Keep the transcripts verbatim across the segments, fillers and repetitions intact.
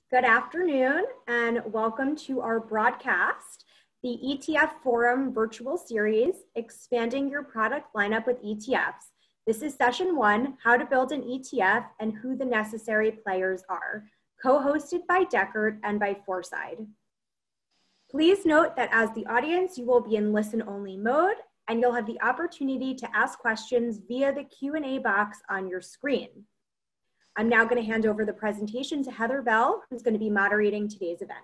Good afternoon and welcome to our broadcast, the E T F Forum virtual series, Expanding Your Product Lineup with E T Fs. This is session one, How to Build an E T F and Who the Necessary Players Are, co-hosted by Dechert and by Foreside. Please note that as the audience, you will be in listen-only mode and you'll have the opportunity to ask questions via the Q and A box on your screen. I'm now going to hand over the presentation to Heather Bell, who's going to be moderating today's event.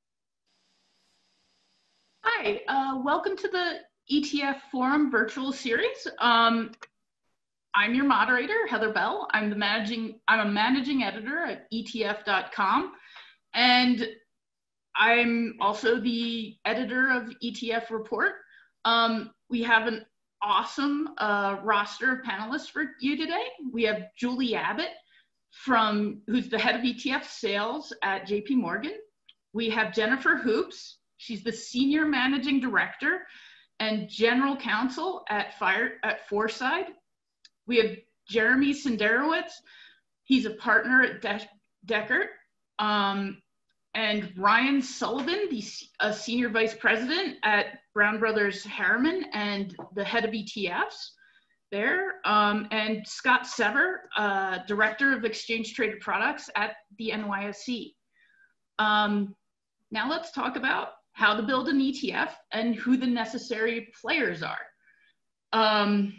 Hi, uh, welcome to the E T F Forum virtual series. Um, I'm your moderator, Heather Bell. I'm the managing, I'm a managing editor at E T F dot com, and I'm also the editor of E T F Report. Um, we have an awesome uh, roster of panelists for you today. We have Julie Abbott, from who's the head of E T F sales at J P Morgan. We have Jennifer Hoops. She's the senior managing director and general counsel at Fire at Foreside. We have Jeremy Senderowitz. He's a partner at De Dechert. Um, and Ryan Sullivan, the a senior vice president at Brown Brothers Harriman and the head of E T Fs there, um, and Scott Sever, uh, Director of Exchange Traded Products at the N Y S E. Um, now let's talk about how to build an E T F and who the necessary players are. Um,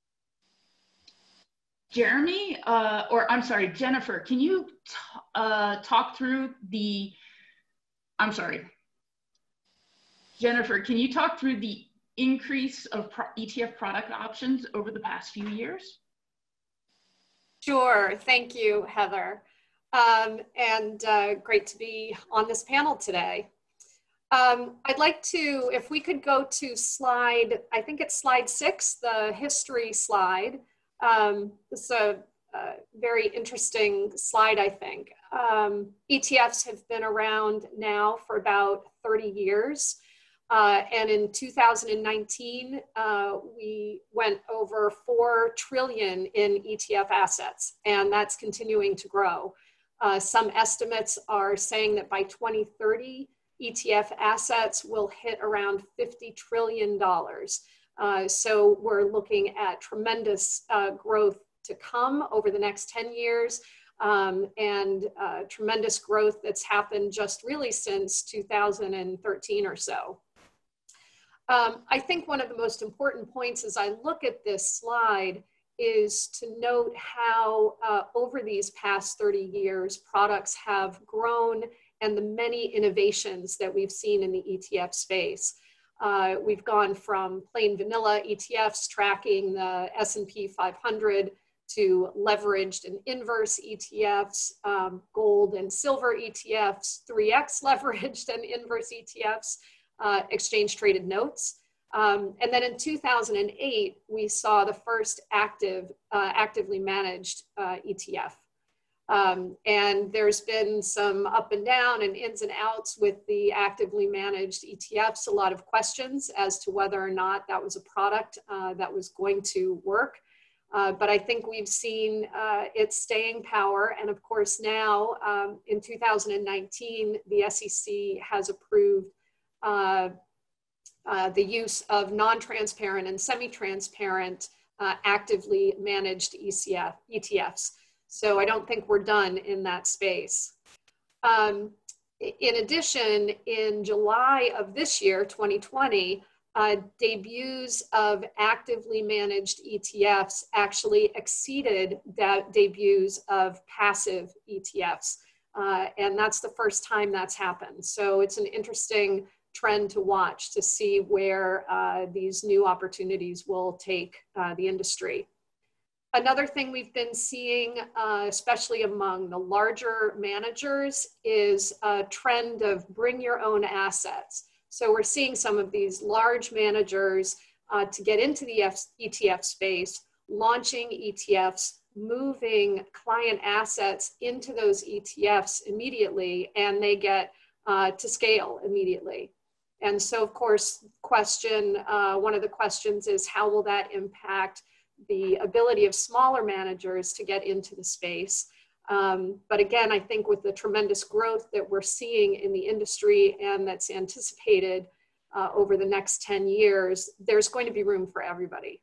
Jeremy, uh, or I'm sorry, Jennifer, can you t uh, talk through the, I'm sorry, Jennifer, can you talk through the increase of E T F product options over the past few years? Sure, thank you, Heather. Um, and uh, great to be on this panel today. Um, I'd like to, if we could go to slide, I think it's slide six, the history slide. Um, this is a, a very interesting slide, I think. Um, E T Fs have been around now for about thirty years. Uh, and in two thousand nineteen, uh, we went over four trillion in E T F assets, and that's continuing to grow. Uh, some estimates are saying that by twenty thirty, E T F assets will hit around fifty trillion dollars. Uh, so we're looking at tremendous uh, growth to come over the next ten years, um, and uh, tremendous growth that's happened just really since two thousand thirteen or so. Um, I think one of the most important points as I look at this slide is to note how uh, over these past thirty years, products have grown and the many innovations that we've seen in the E T F space. Uh, we've gone from plain vanilla E T Fs tracking the S and P five hundred to leveraged and inverse E T Fs, um, gold and silver E T Fs, three X leveraged and inverse E T Fs, Uh, exchange traded notes. Um, and then in two thousand eight, we saw the first active, uh, actively managed uh, E T F. Um, and there's been some up and down and ins and outs with the actively managed E T Fs, a lot of questions as to whether or not that was a product uh, that was going to work. Uh, but I think we've seen uh, its staying power. And of course now um, in two thousand nineteen, the S E C has approved Uh, uh, the use of non-transparent and semi-transparent uh, actively managed E T Fs. So I don't think we're done in that space. Um, in addition, in July of this year, twenty twenty, uh, debuts of actively managed E T Fs actually exceeded de debuts of passive E T Fs. Uh, and that's the first time that's happened. So it's an interesting trend to watch to see where uh, these new opportunities will take uh, the industry. Another thing we've been seeing, uh, especially among the larger managers, is a trend of bring your own assets. So we're seeing some of these large managers uh, to get into the E T F space, launching E T Fs, moving client assets into those E T Fs immediately, and they get uh, to scale immediately. And so, of course, question, uh, one of the questions is how will that impact the ability of smaller managers to get into the space? Um, but again, I think with the tremendous growth that we're seeing in the industry and that's anticipated uh, over the next ten years, there's going to be room for everybody.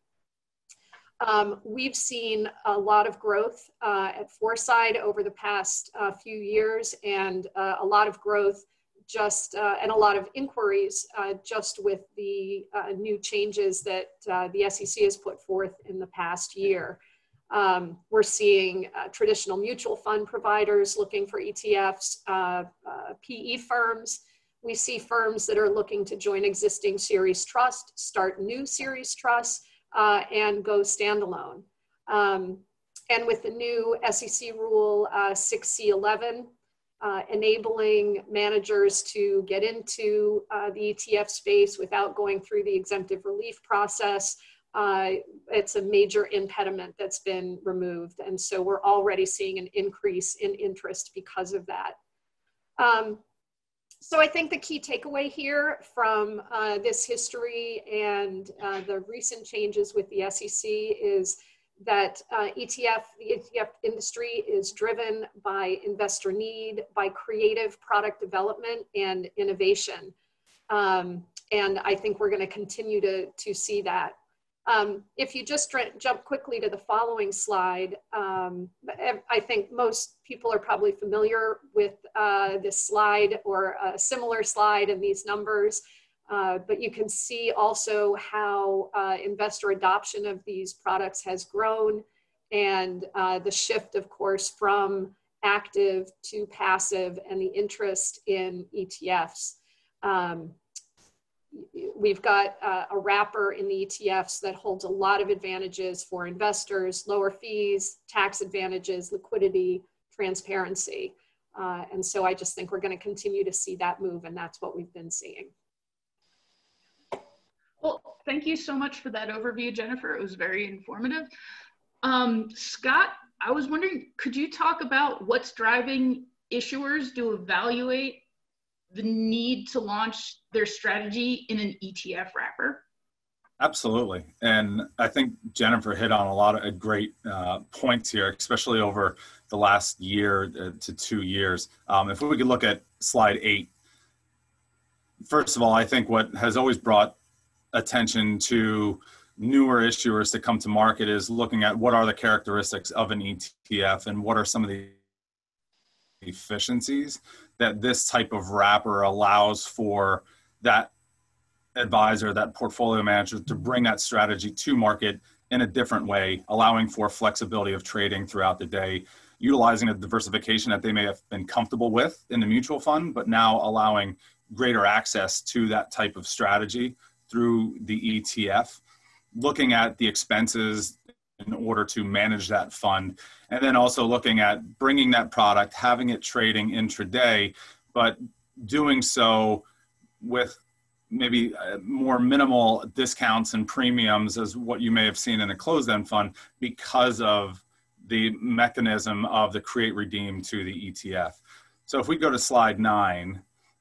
Um, we've seen a lot of growth uh, at Foreside over the past uh, few years, and uh, a lot of growth just, uh, and a lot of inquiries uh, just with the uh, new changes that uh, the S E C has put forth in the past year. Um, we're seeing uh, traditional mutual fund providers looking for E T Fs, uh, uh, P E firms. We see firms that are looking to join existing series trust, start new series trusts, uh, and go standalone. Um, and with the new S E C rule uh, six C eleven, uh, enabling managers to get into uh, the E T F space without going through the exemptive relief process, uh, it's a major impediment that's been removed. And so we're already seeing an increase in interest because of that. Um, So I think the key takeaway here from uh, this history and uh, the recent changes with the S E C is that uh, E T F, the E T F industry is driven by investor need, by creative product development and innovation. Um, and I think we're going to continue to, to see that. Um, if you just jump quickly to the following slide, um, I think most people are probably familiar with uh, this slide or a similar slide and these numbers, uh, but you can see also how uh, investor adoption of these products has grown, and uh, the shift, of course, from active to passive and the interest in E T Fs. Um, We've got uh, a wrapper in the E T Fs that holds a lot of advantages for investors: lower fees, tax advantages, liquidity, transparency. Uh, and so I just think we're going to continue to see that move, and that's what we've been seeing. Well, thank you so much for that overview, Jennifer. It was very informative. Um, Scott, I was wondering, could you talk about what's driving issuers to evaluate the need to launch their strategy in an E T F wrapper? Absolutely. And I think Jennifer hit on a lot of great uh, points here, especially over the last year to two years. Um, if we could look at slide eight, first of all, I think what has always brought attention to newer issuers to come to market is looking at what are the characteristics of an E T F and what are some of the efficiencies that this type of wrapper allows for that advisor, that portfolio manager, to bring that strategy to market in a different way, allowing for flexibility of trading throughout the day, utilizing a diversification that they may have been comfortable with in the mutual fund, but now allowing greater access to that type of strategy through the E T F, looking at the expenses in order to manage that fund, and then also looking at bringing that product, having it trading intraday, but doing so with maybe more minimal discounts and premiums as what you may have seen in a closed-end fund because of the mechanism of the create redeem to the E T F. So if we go to slide nine,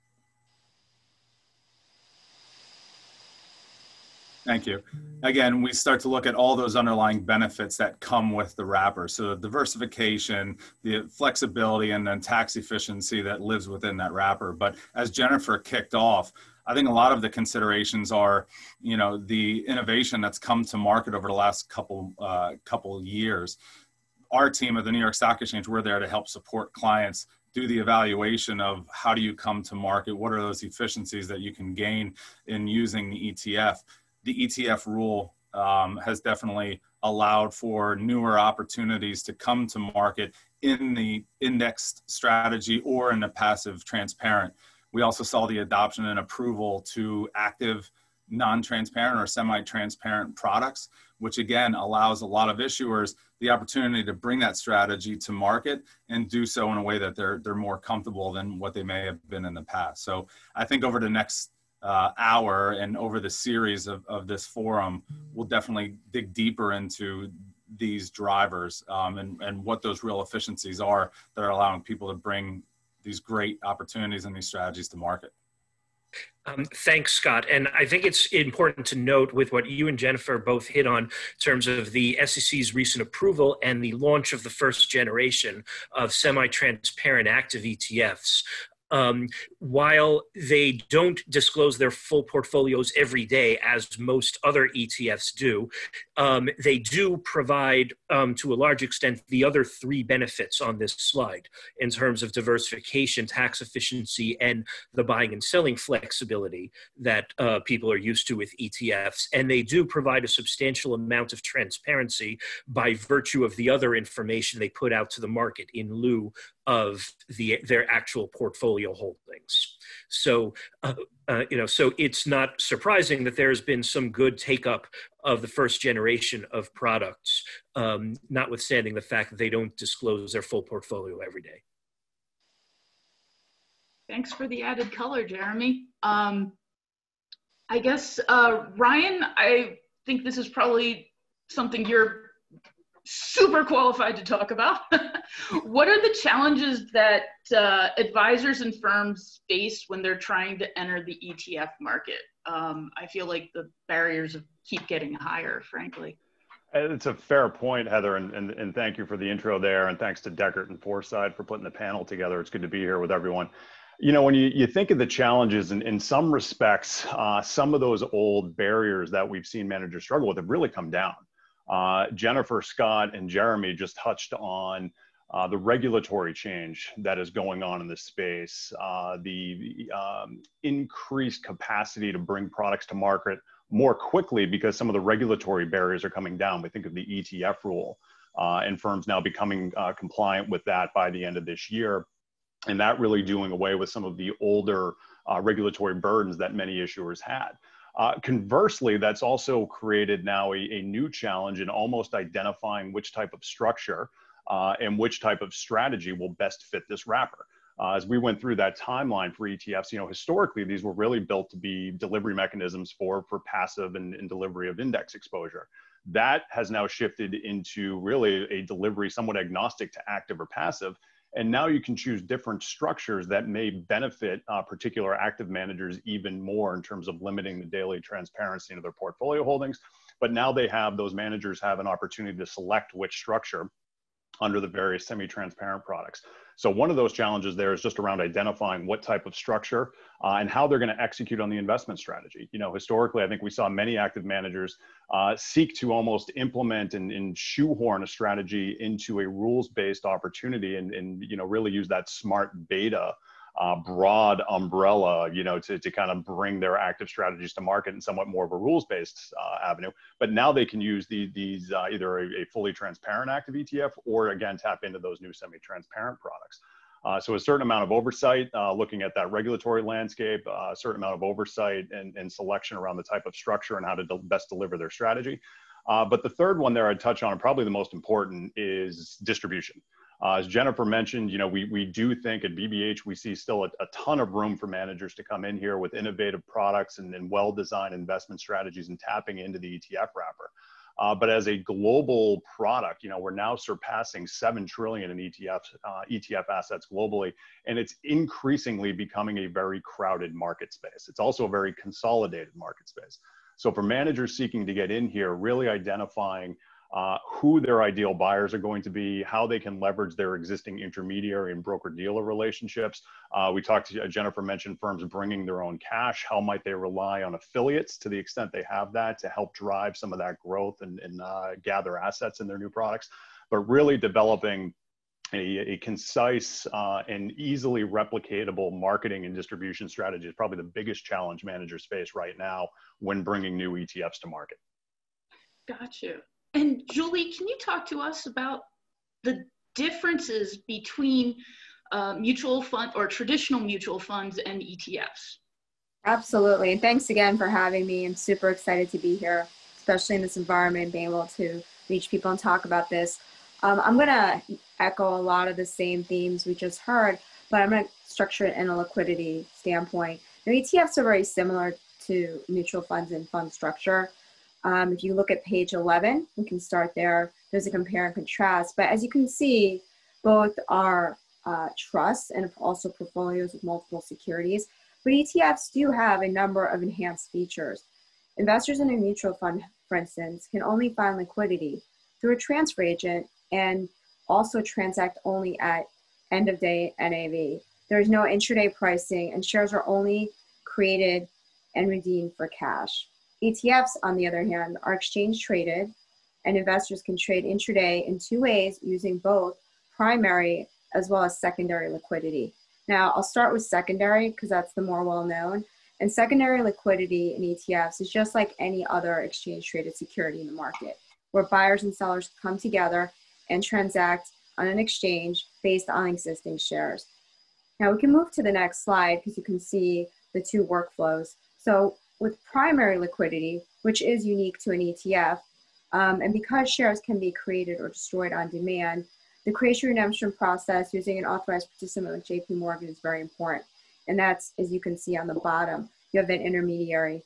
thank you. Again, we start to look at all those underlying benefits that come with the wrapper. So the diversification, the flexibility, and then tax efficiency that lives within that wrapper. But as Jennifer kicked off, I think a lot of the considerations are, you know, the innovation that's come to market over the last couple, uh, couple years. Our team at the New York Stock Exchange, we're there to help support clients do the evaluation of how do you come to market, what are those efficiencies that you can gain in using the E T F. The E T F rule um, has definitely allowed for newer opportunities to come to market in the indexed strategy or in the passive transparent. We also saw the adoption and approval to active non-transparent or semi-transparent products, which again allows a lot of issuers the opportunity to bring that strategy to market and do so in a way that they're, they're more comfortable than what they may have been in the past. So I think over the next Uh, hour and over the series of, of this forum, we'll definitely dig deeper into these drivers um, and, and what those real efficiencies are that are allowing people to bring these great opportunities and these strategies to market. Um, thanks, Scott. And I think it's important to note with what you and Jennifer both hit on in terms of the S E C's recent approval and the launch of the first generation of semi-transparent active E T Fs. Um, while they don't disclose their full portfolios every day, as most other E T Fs do, um, they do provide, um, to a large extent, the other three benefits on this slide in terms of diversification, tax efficiency, and the buying and selling flexibility that uh, people are used to with E T Fs. And they do provide a substantial amount of transparency by virtue of the other information they put out to the market in lieu of the, their actual portfolio holdings. So, uh, uh, you know, so it's not surprising that there's been some good take up of the first generation of products, um, notwithstanding the fact that they don't disclose their full portfolio every day. Thanks for the added color, Jeremy. Um, I guess, uh, Ryan, I think this is probably something you're super qualified to talk about. What are the challenges that uh, advisors and firms face when they're trying to enter the E T F market? Um, I feel like the barriers keep getting higher, frankly. It's a fair point, Heather, and, and, and thank you for the intro there, and thanks to Dechert and Foresight for putting the panel together. It's good to be here with everyone. You know, when you, you think of the challenges, in, in some respects, uh, some of those old barriers that we've seen managers struggle with have really come down. Uh, Jennifer, Scott, and Jeremy just touched on uh, the regulatory change that is going on in this space, uh, the um, increased capacity to bring products to market more quickly because some of the regulatory barriers are coming down. We think of the E T F rule uh, and firms now becoming uh, compliant with that by the end of this year. And that really doing away with some of the older uh, regulatory burdens that many issuers had. Uh, conversely, that's also created now a, a new challenge in almost identifying which type of structure uh, and which type of strategy will best fit this wrapper. Uh, as we went through that timeline for E T Fs, you know, historically, these were really built to be delivery mechanisms for, for passive and, and delivery of index exposure. That has now shifted into really a delivery somewhat agnostic to active or passive. And now you can choose different structures that may benefit uh, particular active managers even more in terms of limiting the daily transparency into their portfolio holdings. But now they have, those managers have an opportunity to select which structure under the various semi-transparent products. So one of those challenges there is just around identifying what type of structure uh, and how they're going to execute on the investment strategy. You know, historically, I think we saw many active managers uh, seek to almost implement and, and shoehorn a strategy into a rules-based opportunity and, and, you know, really use that smart beta Uh, broad umbrella, you know, to, to kind of bring their active strategies to market in somewhat more of a rules-based uh, avenue. But now they can use the, these uh, either a, a fully transparent active E T F or again, tap into those new semi-transparent products. Uh, so a certain amount of oversight, uh, looking at that regulatory landscape, uh, a certain amount of oversight and, and selection around the type of structure and how to de best deliver their strategy. Uh, but the third one there I'd touch on, and probably the most important, is distribution. Uh, as Jennifer mentioned, you know, we, we do think at B B H, we see still a, a ton of room for managers to come in here with innovative products and, and well-designed investment strategies and tapping into the E T F wrapper. Uh, but as a global product, you know, we're now surpassing seven trillion in E T Fs, uh, E T F assets globally, and it's increasingly becoming a very crowded market space. It's also a very consolidated market space. So for managers seeking to get in here, really identifying Uh, who their ideal buyers are going to be, how they can leverage their existing intermediary and broker-dealer relationships. Uh, we talked to, uh, Jennifer mentioned firms bringing their own cash. How might they rely on affiliates to the extent they have that to help drive some of that growth and, and uh, gather assets in their new products? But really developing a, a concise uh, and easily replicatable marketing and distribution strategy is probably the biggest challenge managers face right now when bringing new E T Fs to market. Got you. And Julie, can you talk to us about the differences between uh, mutual fund or traditional mutual funds and E T Fs? Absolutely. And thanks again for having me. I'm super excited to be here, especially in this environment, being able to reach people and talk about this. Um, I'm going to echo a lot of the same themes we just heard, but I'm going to structure it in a liquidity standpoint. Now, E T Fs are very similar to mutual funds and fund structure. Um, if you look at page eleven, we can start there. There's a compare and contrast. But as you can see, both are uh, trusts and also portfolios with multiple securities. But E T Fs do have a number of enhanced features. Investors in a mutual fund, for instance, can only find liquidity through a transfer agent and also transact only at end of day N A V. There is no intraday pricing, and shares are only created and redeemed for cash. E T Fs, on the other hand, are exchange traded, and investors can trade intraday in two ways using both primary as well as secondary liquidity. Now, I'll start with secondary because that's the more well-known. And secondary liquidity in E T Fs is just like any other exchange-traded security in the market, where buyers and sellers come together and transact on an exchange based on existing shares. Now, we can move to the next slide because you can see the two workflows. So with primary liquidity, which is unique to an E T F, um, and because shares can be created or destroyed on demand, the creation redemption process using an authorized participant like J P Morgan is very important. And that's, as you can see on the bottom, you have an intermediary.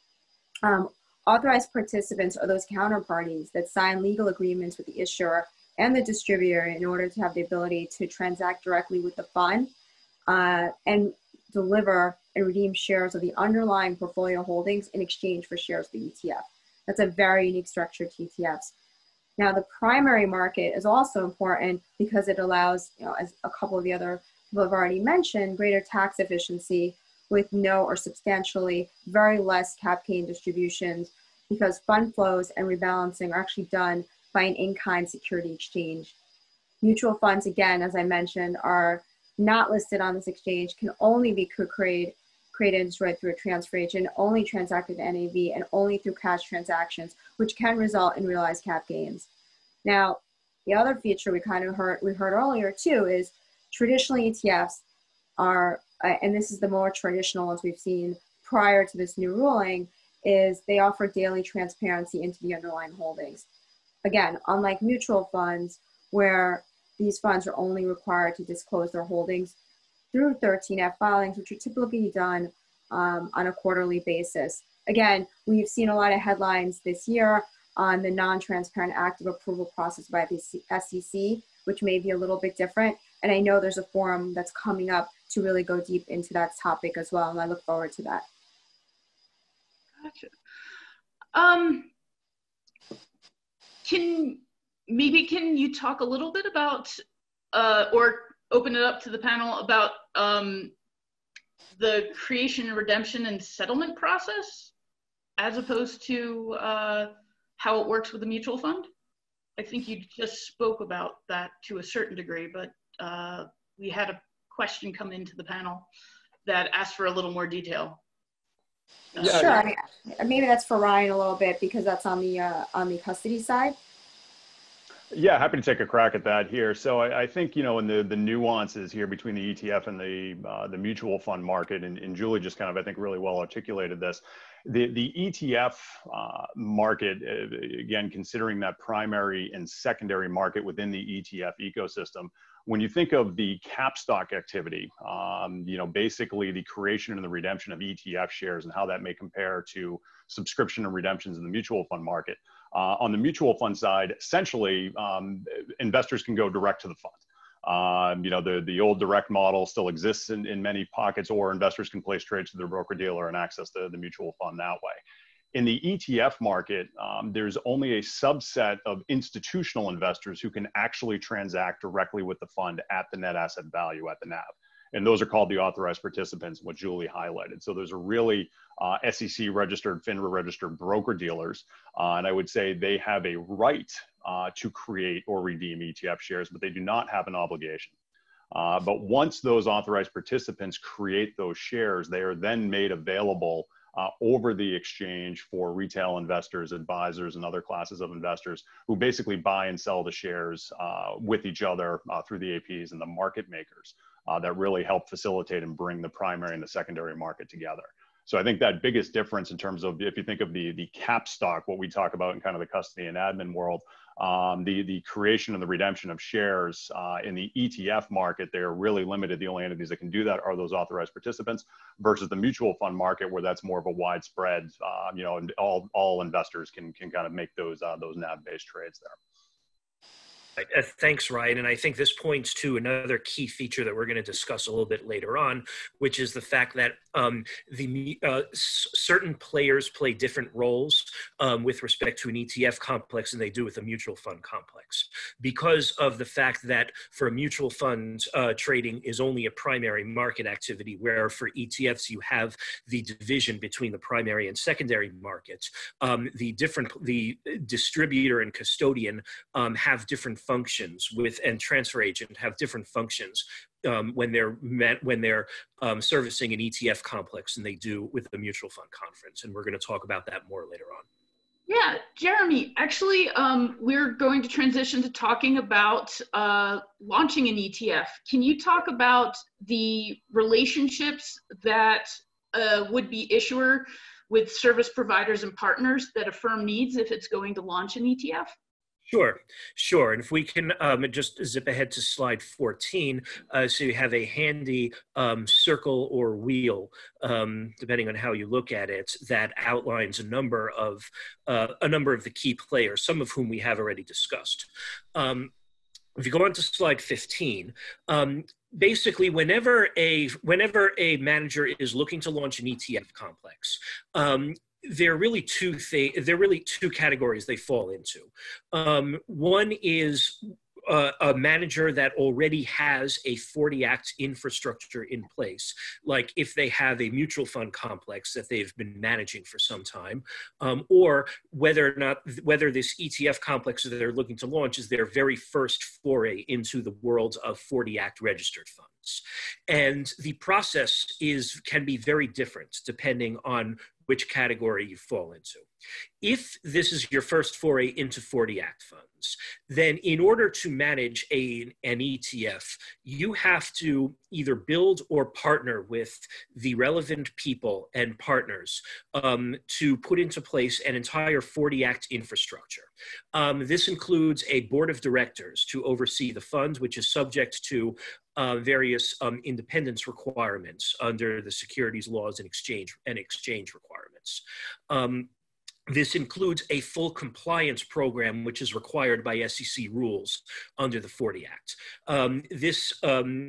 Um, authorized participants are those counterparties that sign legal agreements with the issuer and the distributor in order to have the ability to transact directly with the fund uh, and deliver and redeem shares of the underlying portfolio holdings in exchange for shares of the E T F. That's a very unique structure to E T Fs. Now, the primary market is also important because it allows, you know, as a couple of the other people have already mentioned, greater tax efficiency with no or substantially very less cap gain distributions because fund flows and rebalancing are actually done by an in-kind security exchange. Mutual funds, again, as I mentioned, are not listed on this exchange, can only be created, created and destroyed through a transfer agent, only transacted N A V, and only through cash transactions, which can result in realized cap gains. Now, the other feature we kind of heard, we heard earlier too is traditionally E T Fs are, uh, and this is the more traditional ones we've seen prior to this new ruling, is they offer daily transparency into the underlying holdings. Again, unlike mutual funds, where these funds are only required to disclose their holdings through thirteen F filings, which are typically done um, on a quarterly basis. Again, we've seen a lot of headlines this year on the non-transparent active approval process by the S E C, which may be a little bit different. And I know there's a forum that's coming up to really go deep into that topic as well, and I look forward to that. Gotcha. Um, can, maybe can you talk a little bit about, uh, or open it up to the panel about um, the creation, redemption, and settlement process as opposed to uh, how it works with the mutual fund? I think you just spoke about that to a certain degree, but uh, we had a question come into the panel that asked for a little more detail. Uh, Sure. I mean, maybe that's for Ryan a little bit because that's on the uh, on the custody side. Yeah, happy to take a crack at that here. So I, I think, you know, in the, the nuances here between the E T F and the uh, the mutual fund market, and, and Julie just kind of, I think, really well articulated this. The, the E T F uh, market, uh, again, considering that primary and secondary market within the E T F ecosystem, when you think of the cap stock activity, um, you know, basically the creation and the redemption of E T F shares and how that may compare to subscription and redemptions in the mutual fund market. Uh, on the mutual fund side, essentially, um, investors can go direct to the fund. Um, you know, the, the old direct model still exists in, in many pockets, or investors can place trades to their broker dealer and access the, the mutual fund that way. In the E T F market, um, there's only a subset of institutional investors who can actually transact directly with the fund at the net asset value, at the N A V. And those are called the authorized participants, what Julie highlighted. So those are really uh, S E C registered, FINRA registered broker dealers. Uh, and I would say they have a right uh, to create or redeem E T F shares, but they do not have an obligation. Uh, but once those authorized participants create those shares, they are then made available uh, over the exchange for retail investors, advisors, and other classes of investors who basically buy and sell the shares uh, with each other uh, through the A Ps and the market makers. Uh, that really help facilitate and bring the primary and the secondary market together. So I think that biggest difference in terms of, if you think of the, the cap stock, what we talk about in kind of the custody and admin world, um, the, the creation and the redemption of shares uh, in the E T F market, they're really limited. The only entities that can do that are those authorized participants, versus the mutual fund market, where that's more of a widespread, uh, you know, and all, all investors can, can kind of make those, uh, those N A V-based trades there. Uh, thanks, Ryan. And I think this points to another key feature that we're going to discuss a little bit later on, which is the fact that Um, the uh, certain players play different roles um, with respect to an E T F complex than they do with a mutual fund complex, because of the fact that for a mutual fund, uh, trading is only a primary market activity, where for E T Fs you have the division between the primary and secondary markets. Um, the different, the distributor and custodian um, have different functions with, and transfer agent have different functions um, when they're met, when they're um, servicing an E T F complex than they do with the mutual fund conference. And we're going to talk about that more later on. Yeah, Jeremy, actually, um, we're going to transition to talking about uh, launching an E T F. Can you talk about the relationships that a would-be issuer with service providers and partners that a firm needs if it's going to launch an E T F? Sure, sure. And if we can um, just zip ahead to slide fourteen, uh, so you have a handy um, circle or wheel, um, depending on how you look at it, that outlines a number of uh, a number of the key players, some of whom we have already discussed. Um, if you go on to slide fifteen, um, basically, whenever a whenever a manager is looking to launch an E T F complex, um, there are really two th- there are really two categories they fall into. Um, one is uh, a manager that already has a forty act infrastructure in place, like if they have a mutual fund complex that they've been managing for some time, um, or whether or not whether this E T F complex that they're looking to launch is their very first foray into the world of forty act registered funds. And the process is can be very different depending on which category you fall into. If this is your first foray into forty act funds, then in order to manage a, an E T F, you have to either build or partner with the relevant people and partners um, to put into place an entire forty act infrastructure. Um, this includes a board of directors to oversee the fund, which is subject to uh, various um, independence requirements under the securities laws and exchange and exchange requirements. Um, This includes a full compliance program, which is required by S E C rules under the forty act. Um, this, um,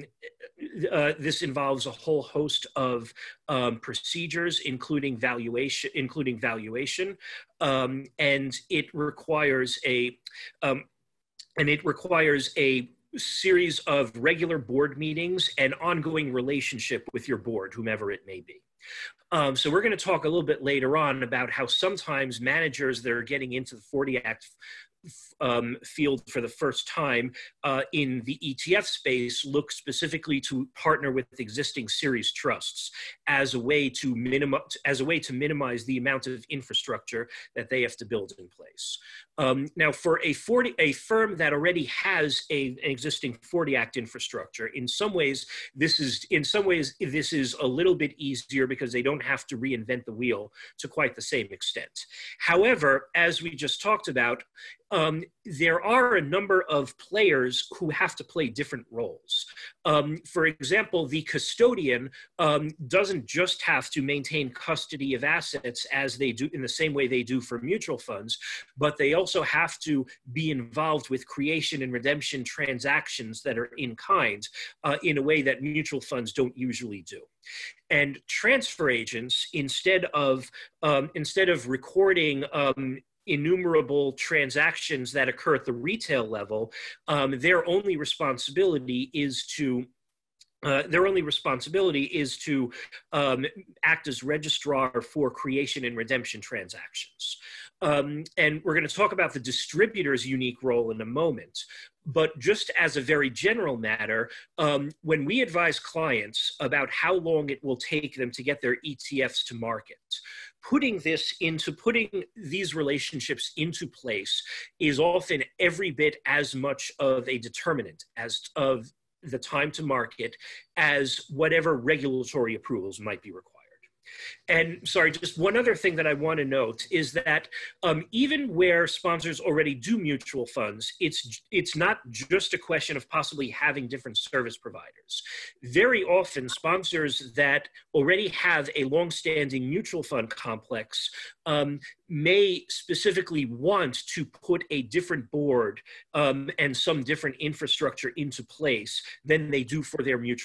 uh, this involves a whole host of um, procedures, including valuation, including valuation, um, and it requires a, um, and it requires a series of regular board meetings and ongoing relationship with your board, whomever it may be. Um, so we're going to talk a little bit later on about how sometimes managers that are getting into the forty act um, field for the first time uh, in the E T F space look specifically to partner with existing series trusts as a way to minimize as a way to minimize the amount of infrastructure that they have to build in place. Um, now, for a forty a firm that already has a, an existing forty act infrastructure, in some ways this is in some ways this is a little bit easier because they don't have to reinvent the wheel to quite the same extent. However, as we just talked about, Um, there are a number of players who have to play different roles. Um, for example, the custodian um, doesn't just have to maintain custody of assets as they do in the same way they do for mutual funds, but they also have to be involved with creation and redemption transactions that are in kind uh, in a way that mutual funds don't usually do. And transfer agents, instead of, um, instead of recording um, innumerable transactions that occur at the retail level, um, their only responsibility is to Uh, their only responsibility is to um, act as registrar for creation and redemption transactions. Um, and we're going to talk about the distributor's unique role in a moment. But just as a very general matter, um, when we advise clients about how long it will take them to get their E T Fs to market, putting this into, putting these relationships into place is often every bit as much of a determinant as of the time to market as whatever regulatory approvals might be required. And sorry, just one other thing that I want to note is that um, even where sponsors already do mutual funds, it's, it's not just a question of possibly having different service providers. Very often, sponsors that already have a longstanding mutual fund complex um, may specifically want to put a different board um, and some different infrastructure into place than they do for their mutual fund.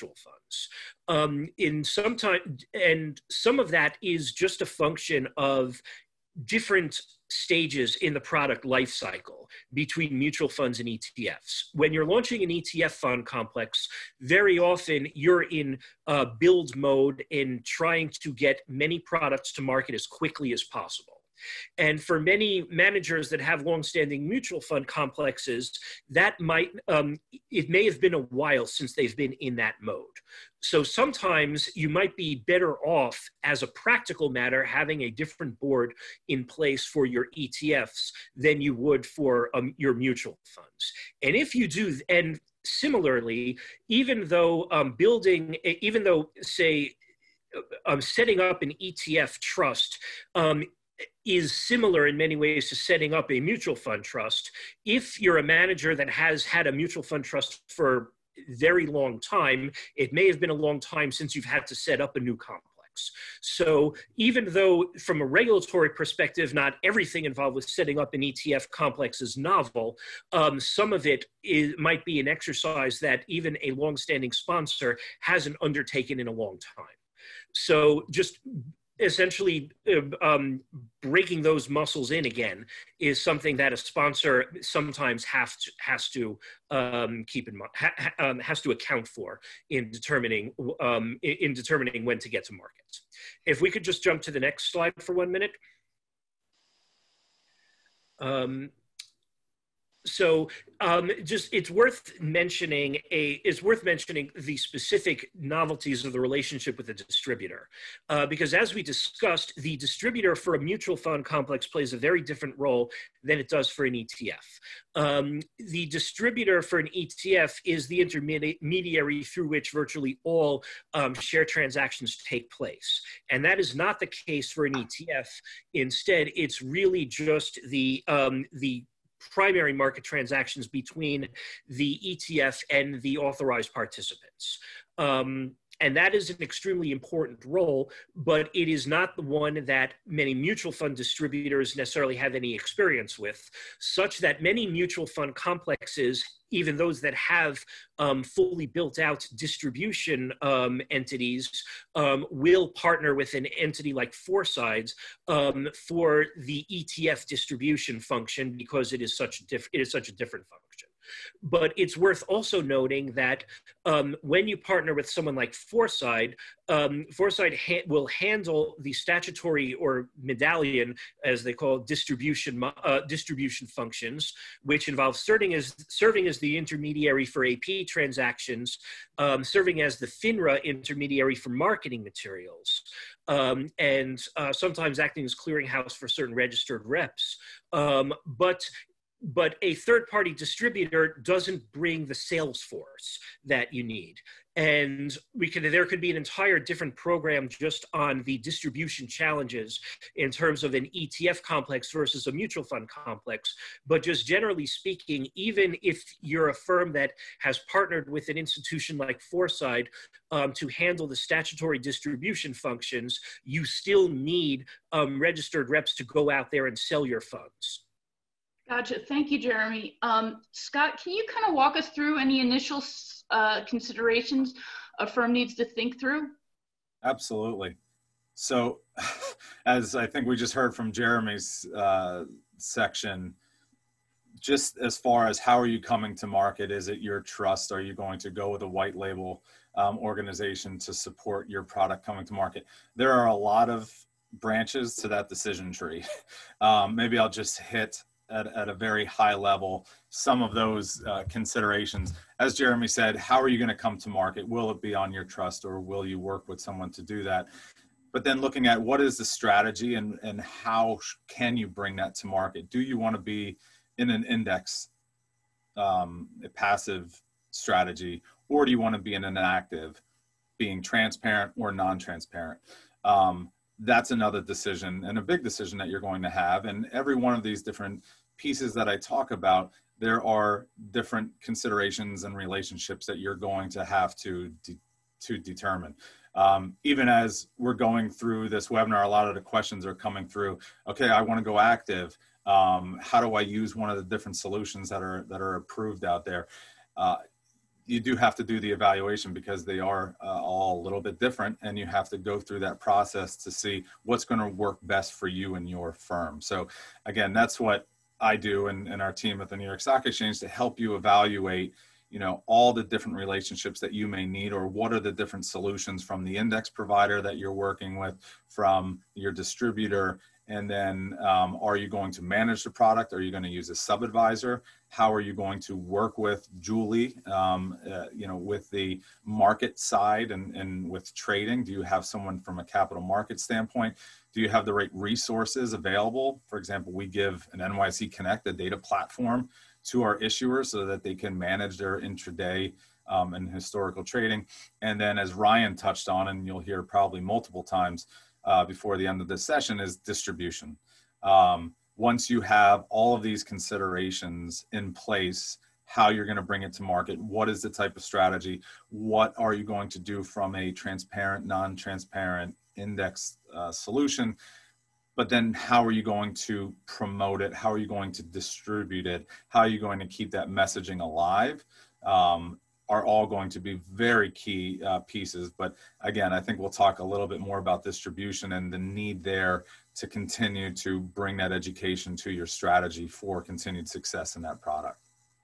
funds. Um, in some time, and some of that is just a function of different stages in the product life cycle between mutual funds and E T Fs. When you're launching an E T F fund complex, very often you're in uh, build mode in trying to get many products to market as quickly as possible. And for many managers that have longstanding mutual fund complexes, that might, um, it may have been a while since they've been in that mode. So sometimes you might be better off, as a practical matter, having a different board in place for your E T Fs than you would for um, your mutual funds. And if you do, and similarly, even though um, building, even though, say, um, setting up an E T F trust um, is similar in many ways to setting up a mutual fund trust. If you're a manager that has had a mutual fund trust for a very long time, it may have been a long time since you've had to set up a new complex. So even though from a regulatory perspective, not everything involved with setting up an E T F complex is novel, um, some of it is, might be an exercise that even a longstanding sponsor hasn't undertaken in a long time. So just essentially um, breaking those muscles in again is something that a sponsor sometimes have to, has to um, keep in mind, ha, um, has to account for in determining um, in determining when to get to market. If we could just jump to the next slide for one minute. Um, So um, just it's worth mentioning a it's worth mentioning the specific novelties of the relationship with the distributor, uh, because as we discussed, the distributor for a mutual fund complex plays a very different role than it does for an E T F. Um, the distributor for an E T F is the intermediary through which virtually all um, share transactions take place, and that is not the case for an E T F. Instead, it's really just the um, the primary market transactions between the E T F and the authorized participants. Um, and that is an extremely important role, but it is not the one that many mutual fund distributors necessarily have any experience with, such that many mutual fund complexes, even those that have um, fully built out distribution um, entities, um, will partner with an entity like Foresides um, for the E T F distribution function, because it is such a diff- it is such a different function. But it's worth also noting that um, when you partner with someone like Foresight, um, Foresight ha will handle the statutory or medallion, as they call it, distribution uh, distribution functions, which involve serving as serving as the intermediary for A P transactions, um, serving as the FINRA intermediary for marketing materials, um, and uh, sometimes acting as clearinghouse for certain registered reps. Um, but But a third-party distributor doesn't bring the sales force that you need. And we could, there could be an entire different program just on the distribution challenges in terms of an E T F complex versus a mutual fund complex. But just generally speaking, even if you're a firm that has partnered with an institution like Foresight um, to handle the statutory distribution functions, you still need um, registered reps to go out there and sell your funds. Gotcha. Thank you, Jeremy. Um, Scott, can you kind of walk us through any initial uh, considerations a firm needs to think through? Absolutely. So, as I think we just heard from Jeremy's uh, section, just as far as how are you coming to market, is it your trust? Are you going to go with a white label um, organization to support your product coming to market? There are a lot of branches to that decision tree. Um, maybe I'll just hit At, at a very high level some of those uh, considerations. As Jeremy said, how are you going to come to market? Will it be on your trust, or will you work with someone to do that? But then looking at what is the strategy, and, and how can you bring that to market? Do you want to be in an index, um, a passive strategy, or do you want to be in an active, being transparent or non-transparent? Um, that's another decision, and a big decision that you're going to have. And every one of these different pieces that I talk about, there are different considerations and relationships that you're going to have to de to determine. Um, even as we're going through this webinar, a lot of the questions are coming through. Okay, I want to go active. Um, how do I use one of the different solutions that are that are approved out there? Uh, you do have to do the evaluation because they are uh, all a little bit different, and you have to go through that process to see what's going to work best for you and your firm. So again, that's what I do and, and our team at the New York Stock Exchange to help you evaluate, you know, all the different relationships that you may need, or what are the different solutions from the index provider that you're working with, from your distributor. And then um, are you going to manage the product? Are you going to use a sub-advisor? How are you going to work with Julie, um, uh, you know, with the market side and, and with trading? Do you have someone from a capital market standpoint? Do you have the right resources available? For example, we give an N Y C Connect, a data platform, to our issuers so that they can manage their intraday um, and historical trading. And then, as Ryan touched on, and you'll hear probably multiple times, Uh, before the end of this session, is distribution. Um, once you have all of these considerations in place, how you're going to bring it to market, what is the type of strategy, what are you going to do from a transparent, non-transparent index uh, solution, but then how are you going to promote it? How are you going to distribute it? How are you going to keep that messaging alive? Um, are all going to be very key uh, pieces. But again, I think we'll talk a little bit more about distribution and the need there to continue to bring that education to your strategy for continued success in that product.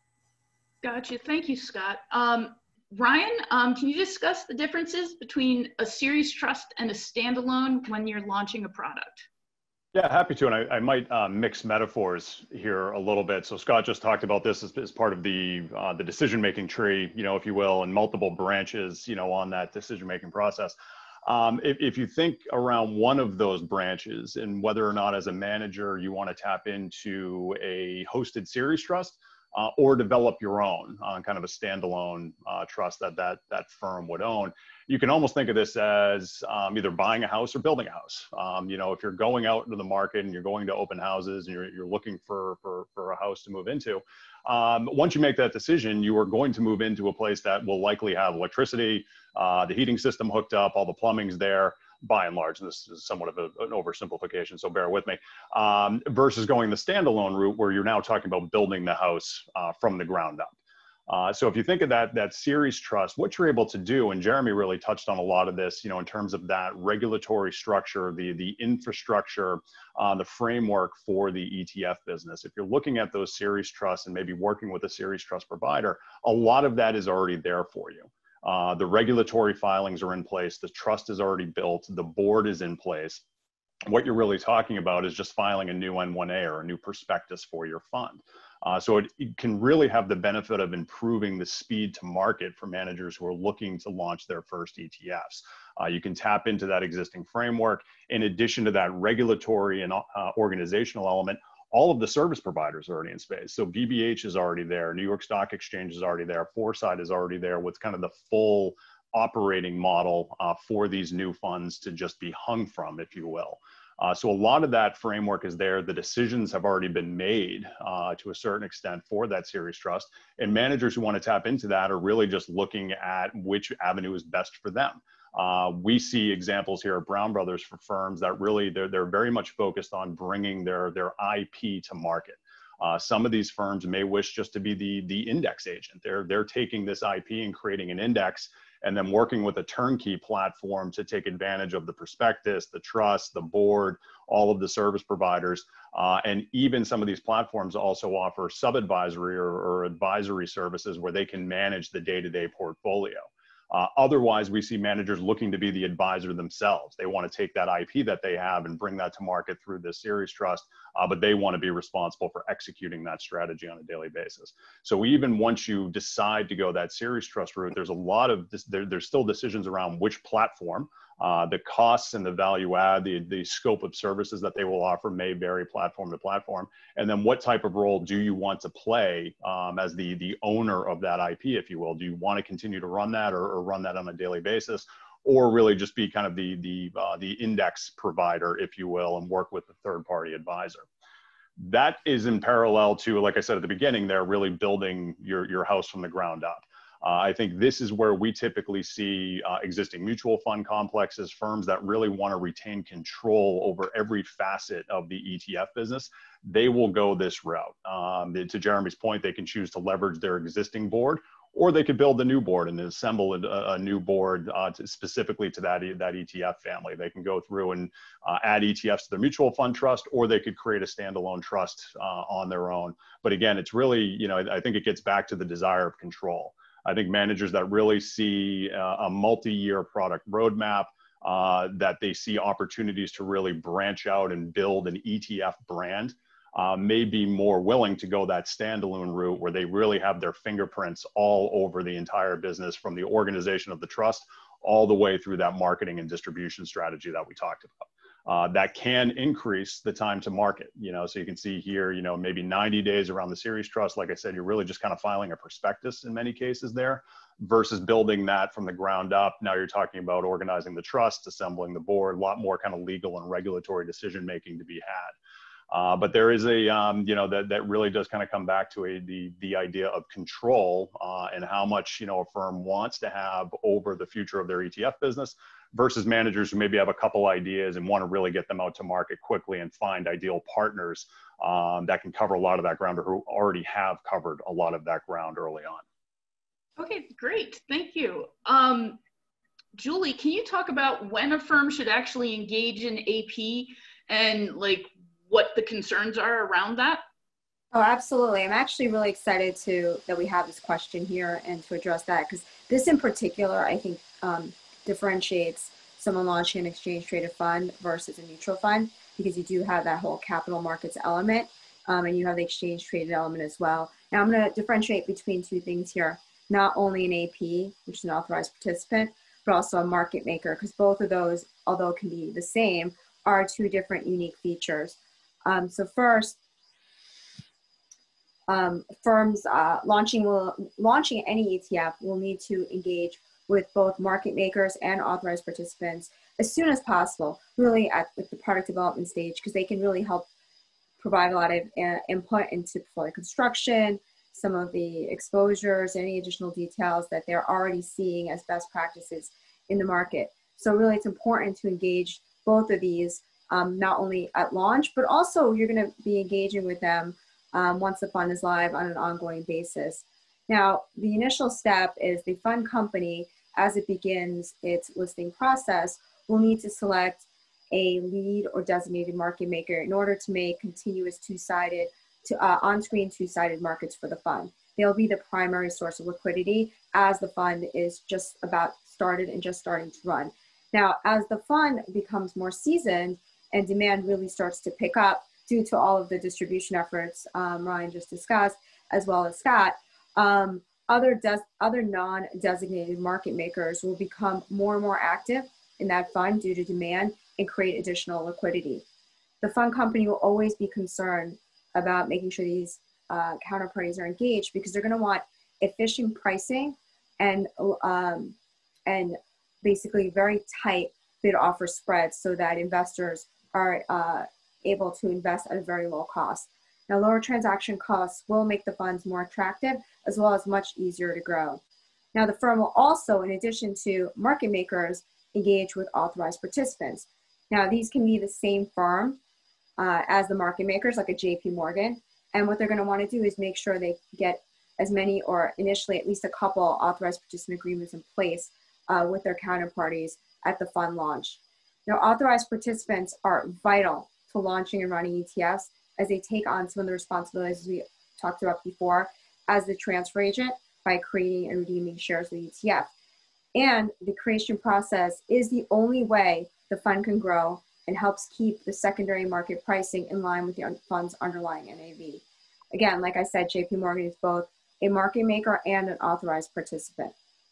Gotcha. Thank you, Scott. Um, Ryan, um, can you discuss the differences between a series trust and a standalone when you're launching a product? Yeah, happy to. And I, I might uh, mix metaphors here a little bit. So Scott just talked about this as, as part of the uh, the decision-making tree, you know, if you will, and multiple branches, you know, on that decision-making process. Um, if, if you think around one of those branches and whether or not as a manager you want to tap into a hosted series trust uh, or develop your own on uh, kind of a standalone uh, trust that, that that firm would own, you can almost think of this as um, either buying a house or building a house. Um, you know, if you're going out into the market and you're going to open houses and you're, you're looking for, for, for a house to move into, um, once you make that decision, you are going to move into a place that will likely have electricity, uh, the heating system hooked up, all the plumbing's there, by and large. And this is somewhat of a, an oversimplification, so bear with me, um, versus going the standalone route where you're now talking about building the house uh, from the ground up. Uh, so if you think of that, that series trust, what you're able to do, and Jeremy really touched on a lot of this, you know, in terms of that regulatory structure, the, the infrastructure, uh, the framework for the E T F business. If you're looking at those series trusts and maybe working with a series trust provider, a lot of that is already there for you. Uh, the regulatory filings are in place, the trust is already built, the board is in place. What you're really talking about is just filing a new N one A or a new prospectus for your fund. Uh, so it, it can really have the benefit of improving the speed to market for managers who are looking to launch their first E T Fs. Uh, you can tap into that existing framework. In addition to that regulatory and uh, organizational element, all of the service providers are already in space. So B B H is already there, New York Stock Exchange is already there, Foresight is already there with kind of the full operating model uh, for these new funds to just be hung from, if you will. Uh, so a lot of that framework is there. The decisions have already been made uh, to a certain extent for that series trust. And managers who want to tap into that are really just looking at which avenue is best for them. Uh, we see examples here at Brown Brothers for firms that really, they're, they're very much focused on bringing their, their I P to market. Uh, some of these firms may wish just to be the, the index agent. They're, they're taking this I P and creating an index and then working with a turnkey platform to take advantage of the prospectus, the trust, the board, all of the service providers. Uh, and even some of these platforms also offer sub-advisory or, or advisory services where they can manage the day-to-day portfolio. Uh, otherwise, we see managers looking to be the advisor themselves. They want to take that I P that they have and bring that to market through this series trust, uh, but they want to be responsible for executing that strategy on a daily basis. So even once you decide to go that series trust route, there's a lot of, this, there, there's still decisions around which platform, uh, the costs and the value add, the, the scope of services that they will offer may vary platform to platform. And then what type of role do you want to play um, as the, the owner of that I P, if you will? Do you want to continue to run that or, or run that on a daily basis? Or really just be kind of the, the, uh, the index provider, if you will, and work with the third party advisor. That is in parallel to, like I said at the beginning, they're really building your, your house from the ground up. Uh, I think this is where we typically see uh, existing mutual fund complexes, firms that really want to retain control over every facet of the E T F business. They will go this route. Um, to Jeremy's point, they can choose to leverage their existing board, or they could build a new board and assemble a, a new board uh, to, specifically to that, that E T F family. They can go through and uh, add E T Fs to their mutual fund trust, or they could create a standalone trust uh, on their own. But again, it's really, you know, I think it gets back to the desire of control. I think managers that really see uh, a multi-year product roadmap, uh, that they see opportunities to really branch out and build an E T F brand, Uh, may be more willing to go that standalone route where they really have their fingerprints all over the entire business, from the organization of the trust all the way through that marketing and distribution strategy that we talked about. Uh, that can increase the time to market, you know, so you can see here, you know, maybe ninety days around the series trust. Like I said, you're really just kind of filing a prospectus in many cases there, versus building that from the ground up. Now you're talking about organizing the trust, assembling the board, a lot more kind of legal and regulatory decision making to be had. Uh, but there is a, um, you know, that, that really does kind of come back to a, the, the idea of control uh, and how much, you know, a firm wants to have over the future of their E T F business, versus managers who maybe have a couple ideas and want to really get them out to market quickly and find ideal partners um, that can cover a lot of that ground, or who already have covered a lot of that ground early on. Okay, great. Thank you. Um, Julie, can you talk about when a firm should actually engage in A P and like what the concerns are around that? Oh, absolutely. I'm actually really excited to that we have this question here and to address that, because this in particular, I think, um, differentiates someone launching an exchange traded fund versus a mutual fund, because you do have that whole capital markets element, um, and you have the exchange traded element as well. Now I'm going to differentiate between two things here, not only an A P, which is an authorized participant, but also a market maker, because both of those, although can be the same, are two different unique features. Um, so first, um, firms uh, launching will launching any E T F will need to engage with both market makers and authorized participants as soon as possible, really at the product development stage, because they can really help provide a lot of uh, input into portfolio construction, some of the exposures, any additional details that they're already seeing as best practices in the market. So really it's important to engage both of these, um, not only at launch, but also you're going to be engaging with them um, once the fund is live on an ongoing basis. Now, the initial step is the fund company, as it begins its listing process, will need to select a lead or designated market maker in order to make continuous two-sided, to, uh, on-screen two-sided markets for the fund. They'll be the primary source of liquidity as the fund is just about started and just starting to run. Now, as the fund becomes more seasoned and demand really starts to pick up due to all of the distribution efforts um, Ryan just discussed, as well as Scott, um, other, des other non-designated market makers will become more and more active in that fund due to demand and create additional liquidity. The fund company will always be concerned about making sure these uh, counterparties are engaged, because they're going to want efficient pricing and um, and basically very tight bid offer spreads so that investors are uh, able to invest at a very low cost. Now, lower transaction costs will make the funds more attractive as well as much easier to grow. Now, the firm will also, in addition to market makers, engage with authorized participants. Now, these can be the same firm uh, as the market makers, like a J P Morgan. And what they're going to want to do is make sure they get as many, or initially at least a couple authorized participant agreements in place uh, with their counterparties at the fund launch. Now, authorized participants are vital to launching and running E T Fs, as they take on some of the responsibilities we talked about before as the transfer agent by creating and redeeming shares of the E T F. And the creation process is the only way the fund can grow and helps keep the secondary market pricing in line with the fund's underlying N A V. Again, like I said, J P Morgan is both a market maker and an authorized participant.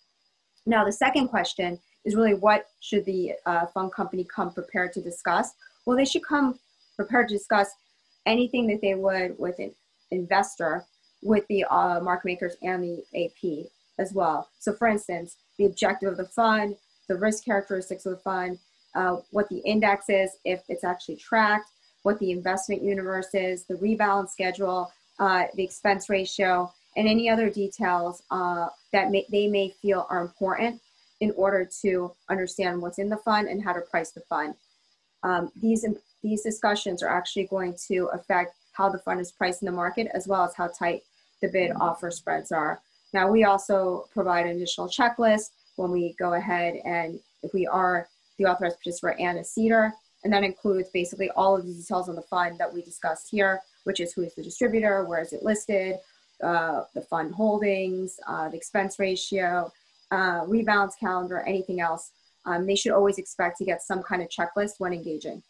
Now, the second question is really, what should the uh, fund company come prepared to discuss? Well, they should come prepared to discuss anything that they would with an investor, with the uh, market makers and the A P as well. So for instance, the objective of the fund, the risk characteristics of the fund, uh, what the index is, if it's actually tracked, what the investment universe is, the rebalance schedule, uh, the expense ratio, and any other details uh, that may, they may feel are important in order to understand what's in the fund and how to price the fund. Um, these, these discussions are actually going to affect how the fund is priced in the market, as well as how tight the bid offer spreads are. Now, we also provide an additional checklist when we go ahead and if we are the authorized participant and a seeder, and that includes basically all of the details on the fund that we discussed here, which is who is the distributor, where is it listed, uh, the fund holdings, uh, the expense ratio, uh, rebalance calendar, anything else. Um, they should always expect to get some kind of checklist when engaging.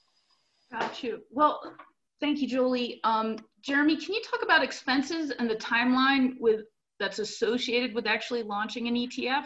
Got you. Well, thank you, Julie. Um, Jeremy, can you talk about expenses and the timeline with that's associated with actually launching an E T F?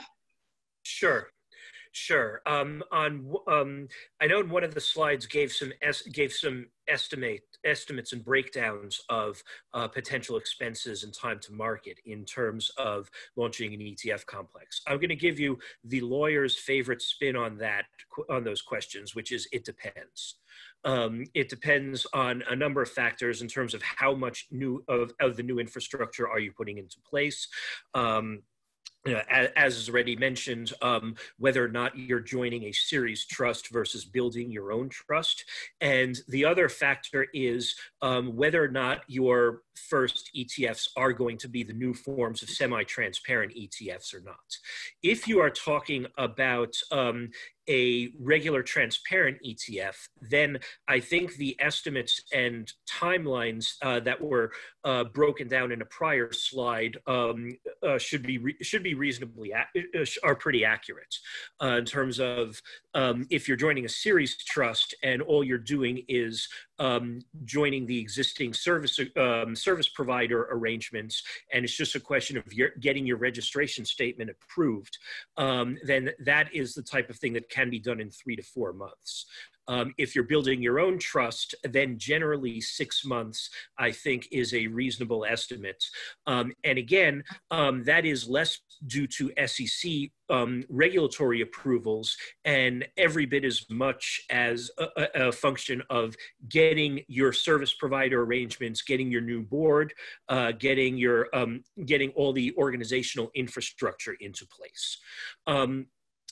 Sure. Sure. Um, on um, I know in one of the slides gave some es gave some estimate estimates and breakdowns of uh, potential expenses and time to market in terms of launching an E T F complex. I'm going to give you the lawyer's favorite spin on that on those questions, which is it depends. Um, it depends on a number of factors in terms of how much new of, of the new infrastructure are you putting into place. Um, You know, as, as is already mentioned, um, whether or not you're joining a series trust versus building your own trust. And the other factor is um, whether or not your first E T Fs are going to be the new forms of semi-transparent E T Fs or not. If you are talking about um, a regular transparent E T F, then I think the estimates and timelines uh, that were uh, broken down in a prior slide um, uh, should be re should be reasonably are pretty accurate uh, in terms of um, if you're joining a series trust and all you're doing is um, joining the existing service um, service provider arrangements, and it's just a question of your, getting your registration statement approved, um, then that is the type of thing that can be done in three to four months. Um, if you're building your own trust, then generally six months, I think, is a reasonable estimate. Um, and again, um, that is less due to S E C um, regulatory approvals and every bit as much as a, a function of getting your service provider arrangements, getting your new board, uh, getting your um, getting all the organizational infrastructure into place. Um,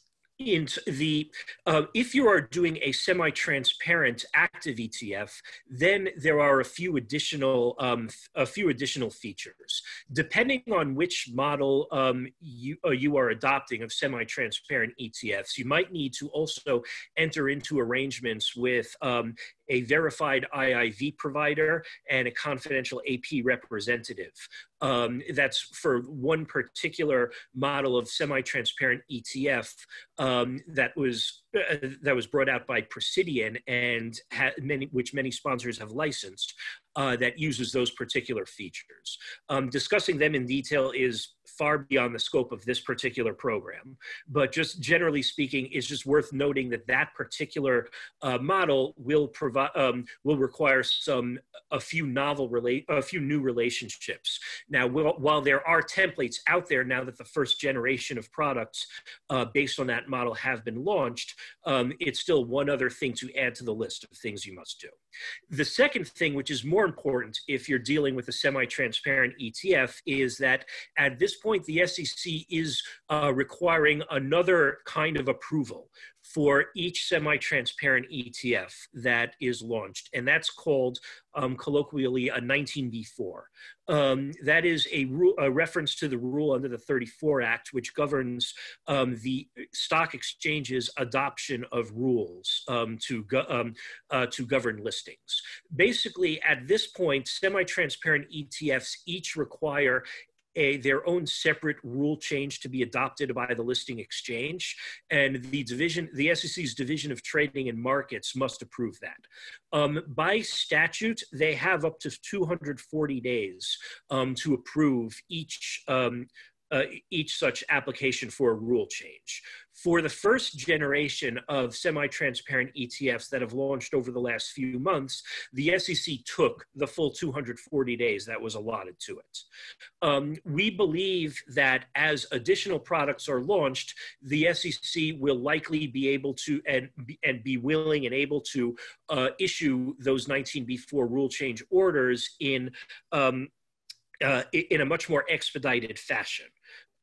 into the uh, if you are doing a semi-transparent active E T F, then there are a few additional um, a few additional features. Depending on which model um, you uh, you are adopting of semi-transparent E T Fs, you might need to also enter into arrangements with um, a verified I I V provider and a confidential A P representative. Um, that's for one particular model of semi-transparent E T F um, that was uh, that was brought out by Presidian and ha many, which many sponsors have licensed, uh, that uses those particular features. Um, discussing them in detail is far beyond the scope of this particular program, but just generally speaking, it's just worth noting that that particular uh, model will provide um, will require some a few novel relate a few new relationships. Now, while there are templates out there now that the first generation of products uh, based on that model have been launched, um, it's still one other thing to add to the list of things you must do. The second thing, which is more important if you're dealing with a semi-transparent E T F, is that at this point, the S E C is uh, requiring another kind of approval for each semi-transparent E T F that is launched, and that's called um, colloquially a nineteen B four. Um, that is a, rule, a reference to the rule under the thirty-four Act, which governs um, the stock exchange's adoption of rules um, to, go, um, uh, to govern listings. Basically, at this point, semi-transparent E T Fs each require A, their own separate rule change to be adopted by the listing exchange, and the division, the S E C's Division of Trading and Markets must approve that. Um, by statute, they have up to two hundred forty days um, to approve each um, Uh, each such application for a rule change. For the first generation of semi-transparent E T Fs that have launched over the last few months, the S E C took the full two hundred forty days that was allotted to it. Um, we believe that as additional products are launched, the S E C will likely be able to and, and be willing and able to uh, issue those nineteen B four rule change orders in um, Uh, in a much more expedited fashion.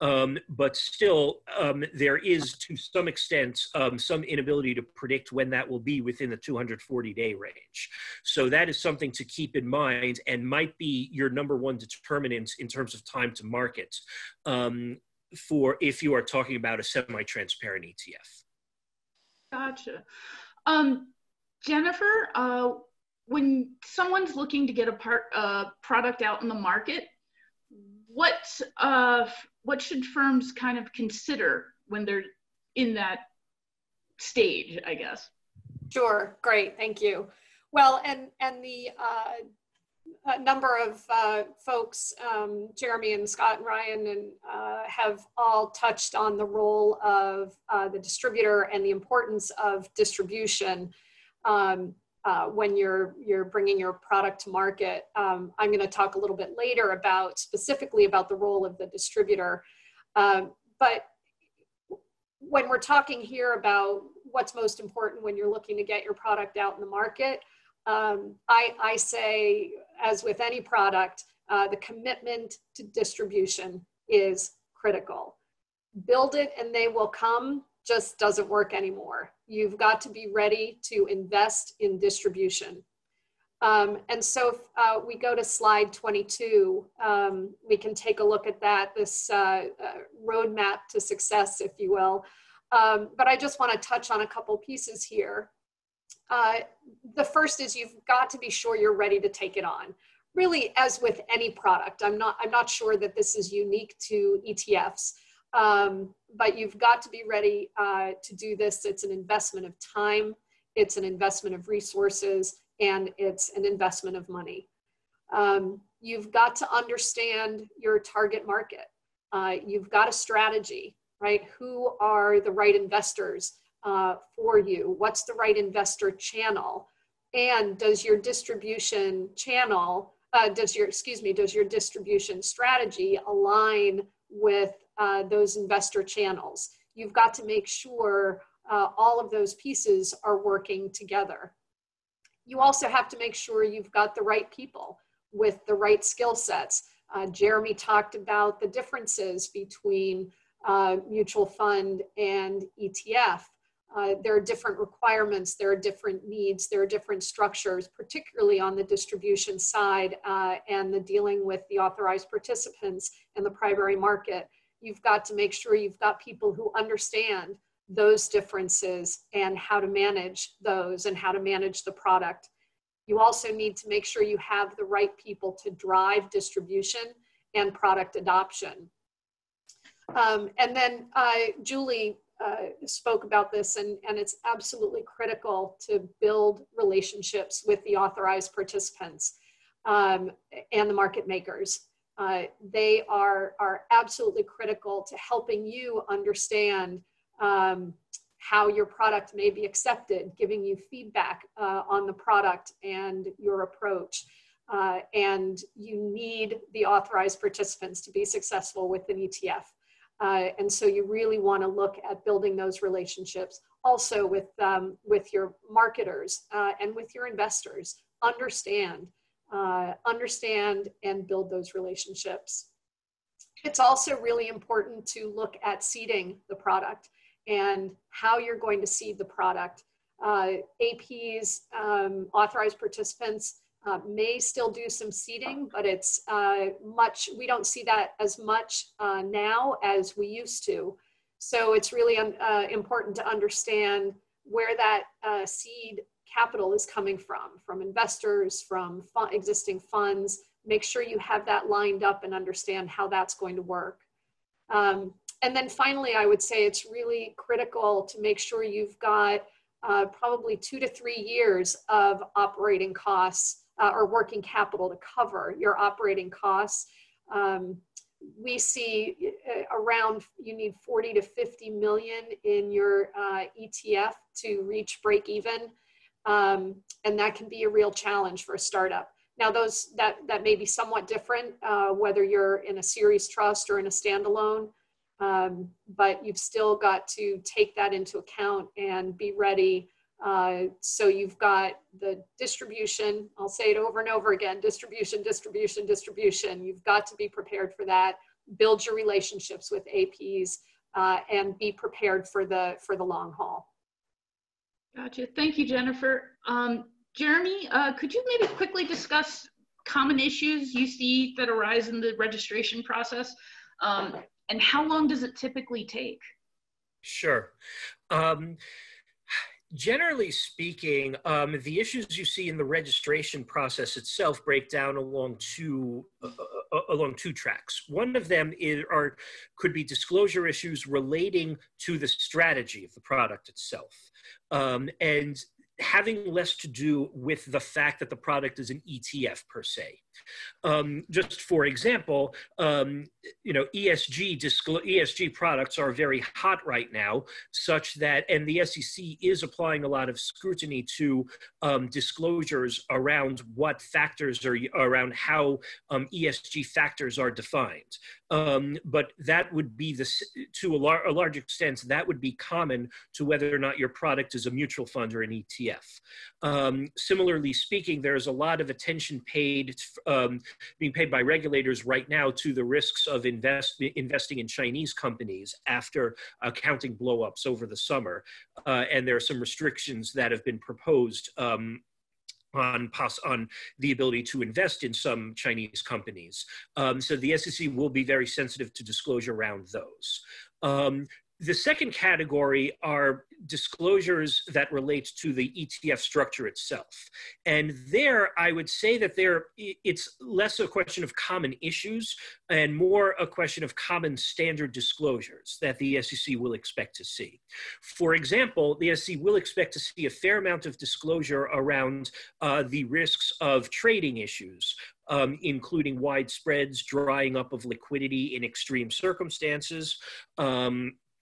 Um, but still, um, there is, to some extent, um, some inability to predict when that will be within the two hundred forty day range. So that is something to keep in mind and might be your number one determinant in terms of time to market um, for if you are talking about a semi-transparent E T F. Gotcha. Um, Jennifer, uh, when someone's looking to get a part, uh, product out in the market, what uh, what should firms kind of consider when they're in that stage, I guess? Sure, great, thank you. Well, and, and the uh, a number of uh, folks, um, Jeremy and Scott and Ryan, and uh, have all touched on the role of uh, the distributor and the importance of distribution um, uh, when you're, you're bringing your product to market. Um, I'm going to talk a little bit later about specifically about the role of the distributor. Um, but when we're talking here about what's most important when you're looking to get your product out in the market, um, I, I say, as with any product, uh, the commitment to distribution is critical. Build it and they will come just doesn't work anymore. You've got to be ready to invest in distribution. Um, and so if uh, we go to slide twenty-two, um, we can take a look at that, this uh, uh, roadmap to success, if you will. Um, but I just want to touch on a couple pieces here. Uh, the first is you've got to be sure you're ready to take it on. Really, as with any product, I'm not, I'm not sure that this is unique to E T Fs, um, but you've got to be ready uh, to do this. It's an investment of time, it's an investment of resources, and it's an investment of money. Um, you've got to understand your target market. Uh, you've got a strategy, right? Who are the right investors uh, for you? What's the right investor channel? And does your distribution channel, uh, does your, excuse me, does your distribution strategy align with uh, those investor channels? You've got to make sure uh, all of those pieces are working together. You also have to make sure you've got the right people with the right skill sets. Uh, Jeremy talked about the differences between uh, mutual fund and E T F. Uh, there are different requirements, there are different needs, there are different structures, particularly on the distribution side uh, and the dealing with the authorized participants and the primary market. You've got to make sure you've got people who understand those differences and how to manage those and how to manage the product. You also need to make sure you have the right people to drive distribution and product adoption. Um, and then uh, Julie uh, spoke about this, and, and it's absolutely critical to build relationships with the authorized participants um, and the market makers. Uh, they are, are absolutely critical to helping you understand um, how your product may be accepted, giving you feedback uh, on the product and your approach. Uh, and you need the authorized participants to be successful with an E T F. Uh, and so you really want to look at building those relationships also with, um, with your marketers uh, and with your investors. Understand, uh, understand and build those relationships. It's also really important to look at seeding the product and how you're going to seed the product. Uh, A Ps, um, authorized participants, uh, may still do some seeding, but it's uh, much, we don't see that as much uh, now as we used to. So it's really uh, important to understand where that uh, seed capital is coming from, from investors, from fun existing funds. Make sure you have that lined up and understand how that's going to work. Um, And then finally, I would say it's really critical to make sure you've got uh, probably two to three years of operating costs uh, or working capital to cover your operating costs. Um, we see around, you need forty to fifty million in your uh, E T F to reach break even. Um, and that can be a real challenge for a startup. Now those, that, that may be somewhat different, uh, whether you're in a series trust or in a standalone. Um, but you've still got to take that into account and be ready. Uh, so you've got the distribution, I'll say it over and over again, distribution, distribution, distribution. You've got to be prepared for that. build your relationships with A Ps, uh, and be prepared for the, for the long haul. Gotcha. Thank you, Jennifer. Um, Jeremy, uh, could you maybe quickly discuss common issues you see that arise in the registration process? Um, and how long does it typically take? Sure. Um, Generally speaking, um, the issues you see in the registration process itself break down along two uh, uh, along two tracks. One of them is, are could be disclosure issues relating to the strategy of the product itself, um, and having less to do with the fact that the product is an E T F per se. Um, just for example, um, you know, E S G E S G products are very hot right now, such that, and the S E C is applying a lot of scrutiny to um, disclosures around what factors are, around how um, E S G factors are defined. Um, but that would be, the, to a, lar a large extent, that would be common to whether or not your product is a mutual fund or an E T F. Um, similarly speaking, there's a lot of attention paid Um, being paid by regulators right now to the risks of invest, investing in Chinese companies after accounting blowups over the summer. Uh, and there are some restrictions that have been proposed um, on, pos on the ability to invest in some Chinese companies. Um, so the S E C will be very sensitive to disclosure around those. Um, The second category are disclosures that relate to the E T F structure itself. And there, I would say that there, it's less a question of common issues and more a question of common standard disclosures that the S E C will expect to see. For example, the S E C will expect to see a fair amount of disclosure around uh, the risks of trading issues, Um, including wide spreads, drying up of liquidity in extreme circumstances, um,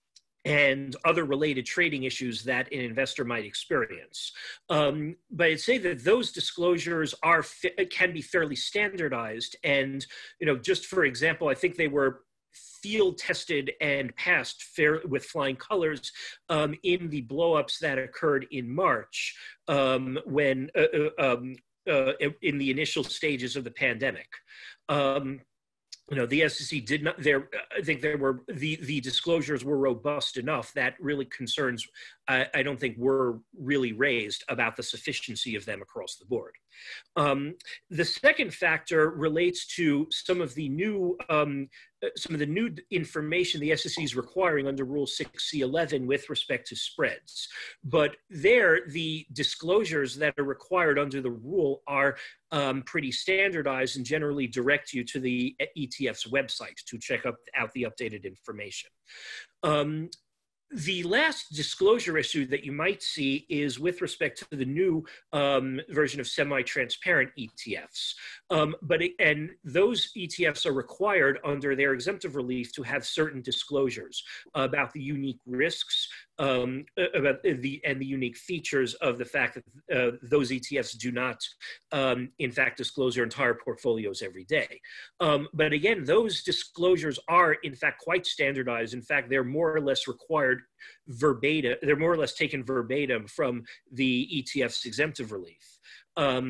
and other related trading issues that an investor might experience. Um, but I'd say that those disclosures are can be fairly standardized. And, you know, just for example, I think they were field tested and passed fair, with flying colors um, in the blowups that occurred in March um, when uh, uh, um, uh, in the initial stages of the pandemic. Um, You know, the S E C did not, there, I think there were, the, the disclosures were robust enough that really concerns, I, I don't think were really raised about the sufficiency of them across the board. Um, the second factor relates to some of the new, um, some of the new information the S E C is requiring under Rule six C eleven with respect to spreads. But there, the disclosures that are required under the rule are um, pretty standardized and generally direct you to the E T F's website to check up, out the updated information. Um, The last disclosure issue that you might see is with respect to the new um, version of semi-transparent E T Fs. Um, but it, and those E T Fs are required under their exemptive relief to have certain disclosures about the unique risks um, about the, and the unique features of the fact that uh, those E T Fs do not, um, in fact, disclose their entire portfolios every day. Um, but again, those disclosures are, in fact, quite standardized. In fact, they're more or less required verbatim, they're more or less taken verbatim from the E T F's exemptive relief. Um,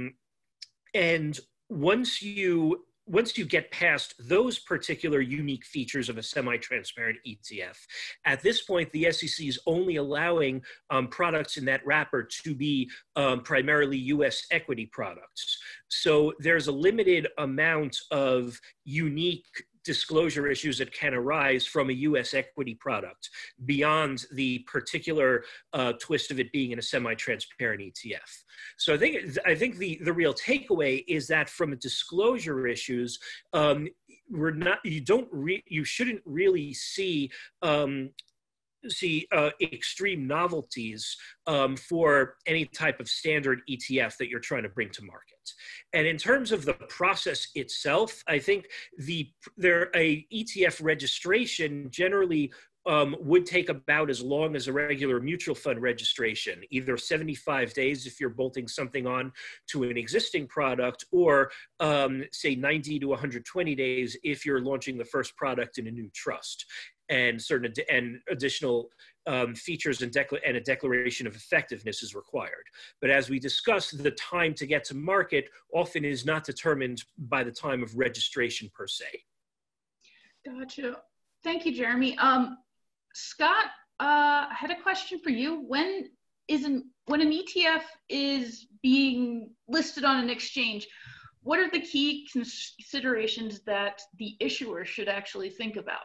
and once you, once you get past those particular unique features of a semi-transparent E T F, at this point, the S E C is only allowing um, products in that wrapper to be um, primarily U S equity products. So there's a limited amount of unique disclosure issues that can arise from a U S equity product beyond the particular uh, twist of it being in a semi-transparent E T F. So I think I think the the real takeaway is that from a disclosure issues, um, we're not you don't re, you shouldn't really see. Um, see uh, extreme novelties um, for any type of standard E T F that you're trying to bring to market. And in terms of the process itself, I think the there a E T F registration generally um, would take about as long as a regular mutual fund registration, either seventy-five days if you're bolting something on to an existing product, or um, say ninety to one hundred twenty days if you're launching the first product in a new trust. And certain ad and additional um, features and, and a declaration of effectiveness is required. But as we discussed, the time to get to market often is not determined by the time of registration per se. Gotcha. Thank you, Jeremy. Um, Scott, uh, I had a question for you. When is an, when an E T F is being listed on an exchange, what are the key considerations that the issuer should actually think about?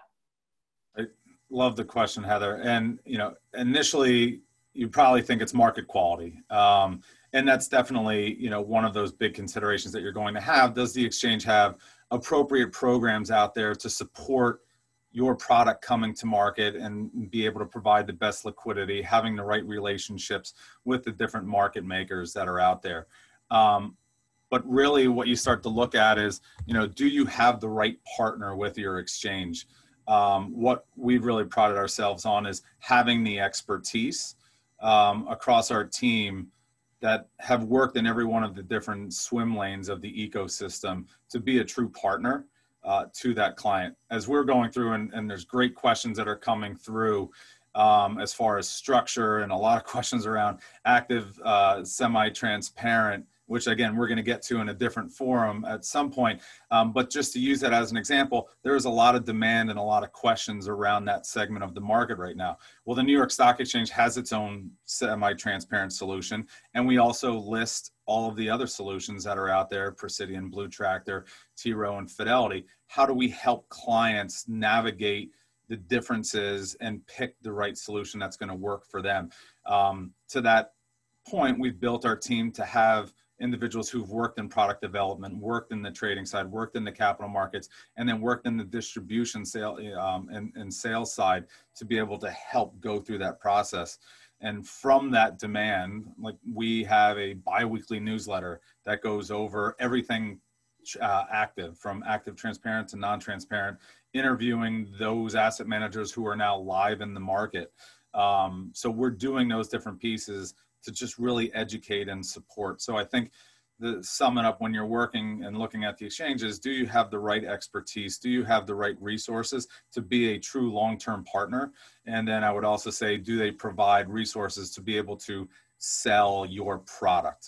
I love the question, Heather. And, you know, initially you probably think it's market quality. Um, and that's definitely, you know, one of those big considerations that you're going to have. Does the exchange have appropriate programs out there to support your product coming to market and be able to provide the best liquidity, having the right relationships with the different market makers that are out there? Um, but really what you start to look at is, you know, do you have the right partner with your exchange? Um, what we've really prided ourselves on is having the expertise um, across our team that have worked in every one of the different swim lanes of the ecosystem to be a true partner uh, to that client. As we're going through, and, and there's great questions that are coming through um, as far as structure, and a lot of questions around active, uh, semi-transparent, which again, we're going to get to in a different forum at some point. Um, but just to use that as an example, there's a lot of demand and a lot of questions around that segment of the market right now. Well, the New York Stock Exchange has its own semi-transparent solution, and we also list all of the other solutions that are out there, Presidian, Blue Tractor, T. Rowe, and Fidelity. How do we help clients navigate the differences and pick the right solution that's going to work for them? Um, to that point, we've built our team to have individuals who've worked in product development, worked in the trading side, worked in the capital markets, and then worked in the distribution sale um, and, and sales side to be able to help go through that process. And from that demand, like we have a bi-weekly newsletter that goes over everything uh, active, from active transparent to non-transparent, interviewing those asset managers who are now live in the market. Um, so we're doing those different pieces to just really educate and support. So I think the sum it up, when you're working and looking at the exchanges, do you have the right expertise? Do you have the right resources to be a true long-term partner? And then I would also say, do they provide resources to be able to sell your product?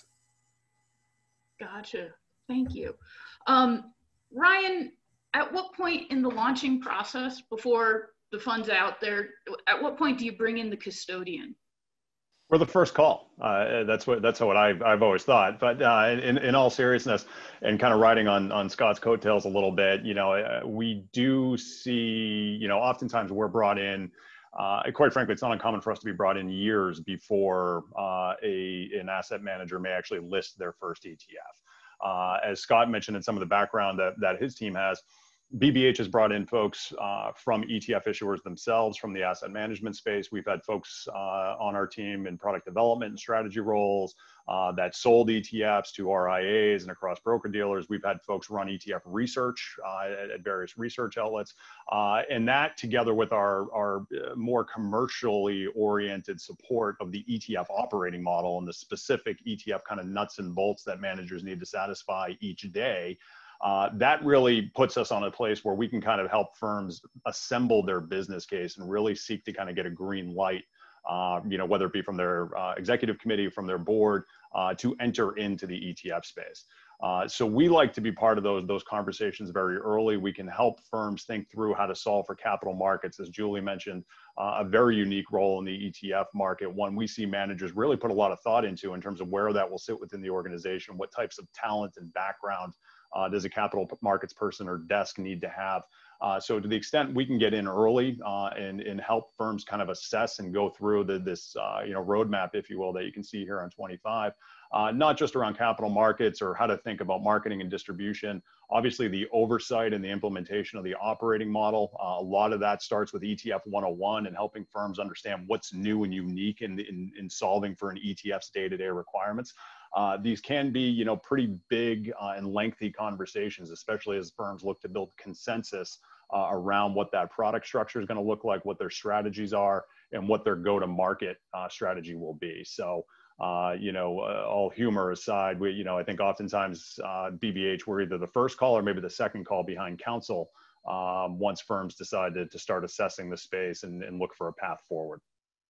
Gotcha. Thank you. Um, Ryan, at what point in the launching process, before the fund's out there, at what point do you bring in the custodian? We're the first call. Uh, that's what that's what I've I've always thought. But uh, in in all seriousness, and kind of riding on on Scott's coattails a little bit, you know, uh, we do see, you know, oftentimes we're brought in. Uh, quite frankly, it's not uncommon for us to be brought in years before uh, a an asset manager may actually list their first E T F. Uh, as Scott mentioned in some of the background that that his team has, B B H has brought in folks uh, from E T F issuers themselves, from the asset management space. We've had folks uh, on our team in product development and strategy roles uh, that sold E T Fs to R I As and across broker dealers. We've had folks run E T F research uh, at, at various research outlets. Uh, and that, together with our, our more commercially oriented support of the E T F operating model and the specific E T F kind of nuts and bolts that managers need to satisfy each day, Uh, that really puts us on a place where we can kind of help firms assemble their business case and really seek to kind of get a green light, uh, you know, whether it be from their uh, executive committee, from their board, uh, to enter into the E T F space. Uh, so we like to be part of those, those conversations very early. We can help firms think through how to solve for capital markets, as Julie mentioned, uh, a very unique role in the E T F market, one we see managers really put a lot of thought into in terms of where that will sit within the organization, what types of talent and background Uh, does a capital markets person or desk need to have? Uh, so to the extent we can get in early uh, and, and help firms kind of assess and go through the, this uh, you know, roadmap, if you will, that you can see here on twenty-five, uh, not just around capital markets or how to think about marketing and distribution. Obviously, the oversight and the implementation of the operating model, uh, a lot of that starts with E T F one oh one and helping firms understand what's new and unique in, in, in solving for an E T F's day-to-day requirements. Uh, these can be, you know, pretty big uh, and lengthy conversations, especially as firms look to build consensus uh, around what that product structure is going to look like, what their strategies are, and what their go-to-market uh, strategy will be. So, uh, you know, uh, all humor aside, we, you know, I think oftentimes uh, B B H, we're either the first call or maybe the second call behind counsel um, once firms decide to, to start assessing the space and, and look for a path forward.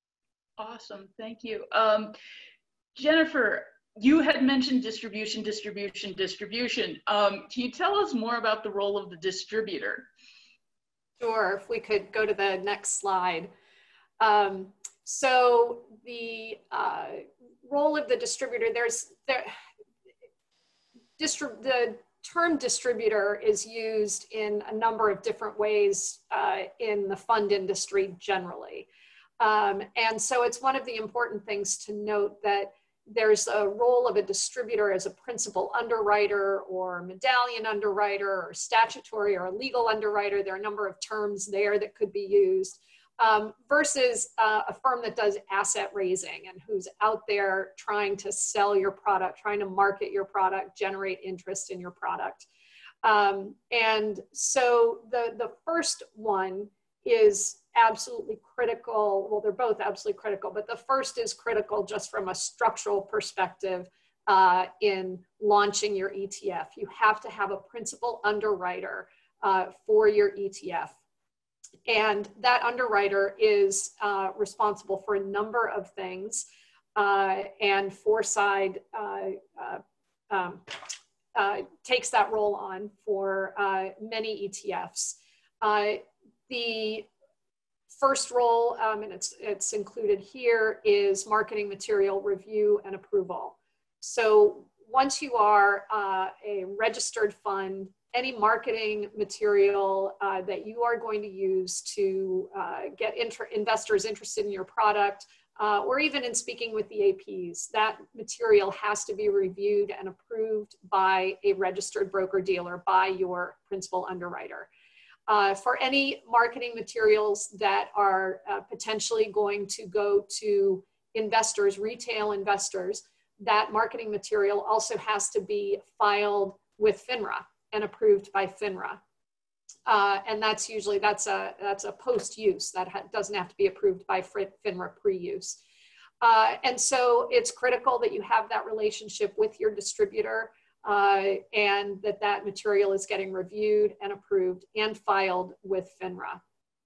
Awesome, thank you. Um, Jennifer, you had mentioned distribution, distribution, distribution. Um, can you tell us more about the role of the distributor? Sure, if we could go to the next slide. Um, so the uh, role of the distributor, there's there, distri the term distributor is used in a number of different ways uh, in the fund industry generally. Um, and so it's one of the important things to note that there's a role of a distributor as a principal underwriter or medallion underwriter or statutory or legal underwriter. There are a number of terms there that could be used um, versus uh, a firm that does asset raising and who's out there trying to sell your product, trying to market your product, generate interest in your product. Um, and so the, the first one is absolutely critical. Well, they're both absolutely critical, but the first is critical just from a structural perspective uh, in launching your E T F. You have to have a principal underwriter uh, for your E T F. And that underwriter is uh, responsible for a number of things. Uh, and Foreside uh, uh, um, uh, takes that role on for uh, many E T Fs. Uh, the first role, um, and it's, it's included here, is marketing material review and approval. So once you are uh, a registered fund, any marketing material uh, that you are going to use to uh, get inter investors interested in your product, uh, or even in speaking with the A Ps, that material has to be reviewed and approved by a registered broker-dealer, by your principal underwriter. Uh, for any marketing materials that are uh, potentially going to go to investors, retail investors, that marketing material also has to be filed with FINRA and approved by FINRA. Uh, and that's usually, that's a, that's a post-use. That ha doesn't have to be approved by FINRA pre-use. Uh, and so it's critical that you have that relationship with your distributor uh, and that that material is getting reviewed and approved and filed with FINRA.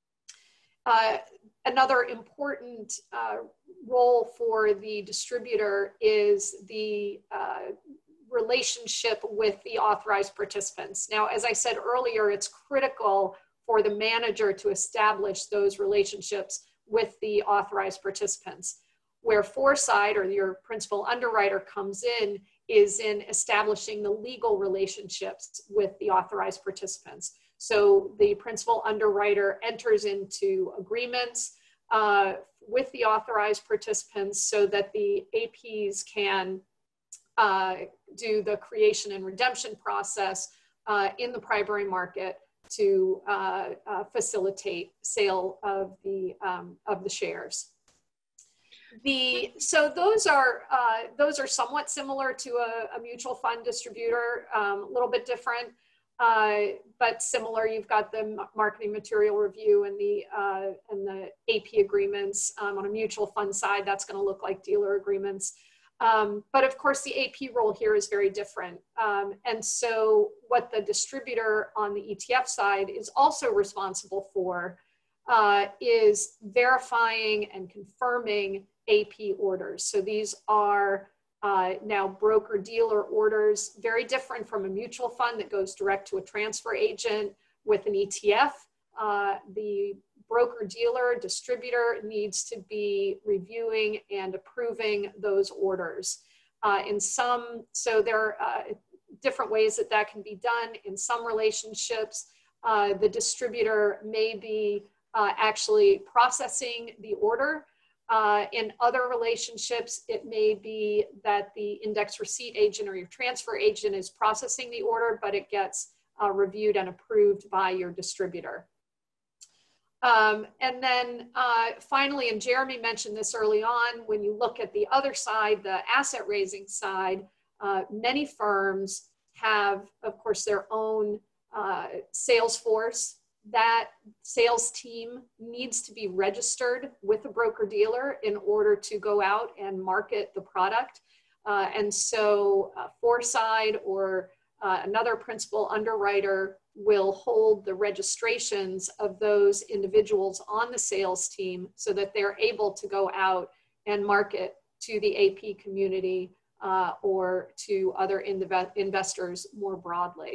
Uh, another important uh, role for the distributor is the uh, relationship with the authorized participants. Now, as I said earlier, it's critical for the manager to establish those relationships with the authorized participants. Where Foreside, or your principal underwriter, comes in is in establishing the legal relationships with the authorized participants. So the principal underwriter enters into agreements uh, with the authorized participants so that the A Ps can uh, do the creation and redemption process uh, in the primary market to uh, uh, facilitate sale of the, um, of the shares. The, so those are, uh, those are somewhat similar to a, a mutual fund distributor, um, a little bit different, uh, but similar. You've got the marketing material review and the, uh, and the A P agreements. Um, on a mutual fund side, that's going to look like dealer agreements. Um, but of course, the A P role here is very different. Um, and so what the distributor on the E T F side is also responsible for uh, is verifying and confirming A P orders. So these are uh, now broker-dealer orders, very different from a mutual fund that goes direct to a transfer agent. With an E T F, uh, the broker-dealer distributor needs to be reviewing and approving those orders. Uh, in some, so there are uh, different ways that that can be done. In some relationships, uh, the distributor may be uh, actually processing the order. Uh, in other relationships, it may be that the index receipt agent or your transfer agent is processing the order, but it gets uh, reviewed and approved by your distributor. Um, and then uh, finally, and Jeremy mentioned this early on, when you look at the other side, the asset raising side, uh, many firms have, of course, their own uh, sales force. That sales team needs to be registered with a broker-dealer in order to go out and market the product. Uh, and so uh, Foreside or uh, another principal underwriter will hold the registrations of those individuals on the sales team so that they're able to go out and market to the A P community uh, or to other inv investors more broadly.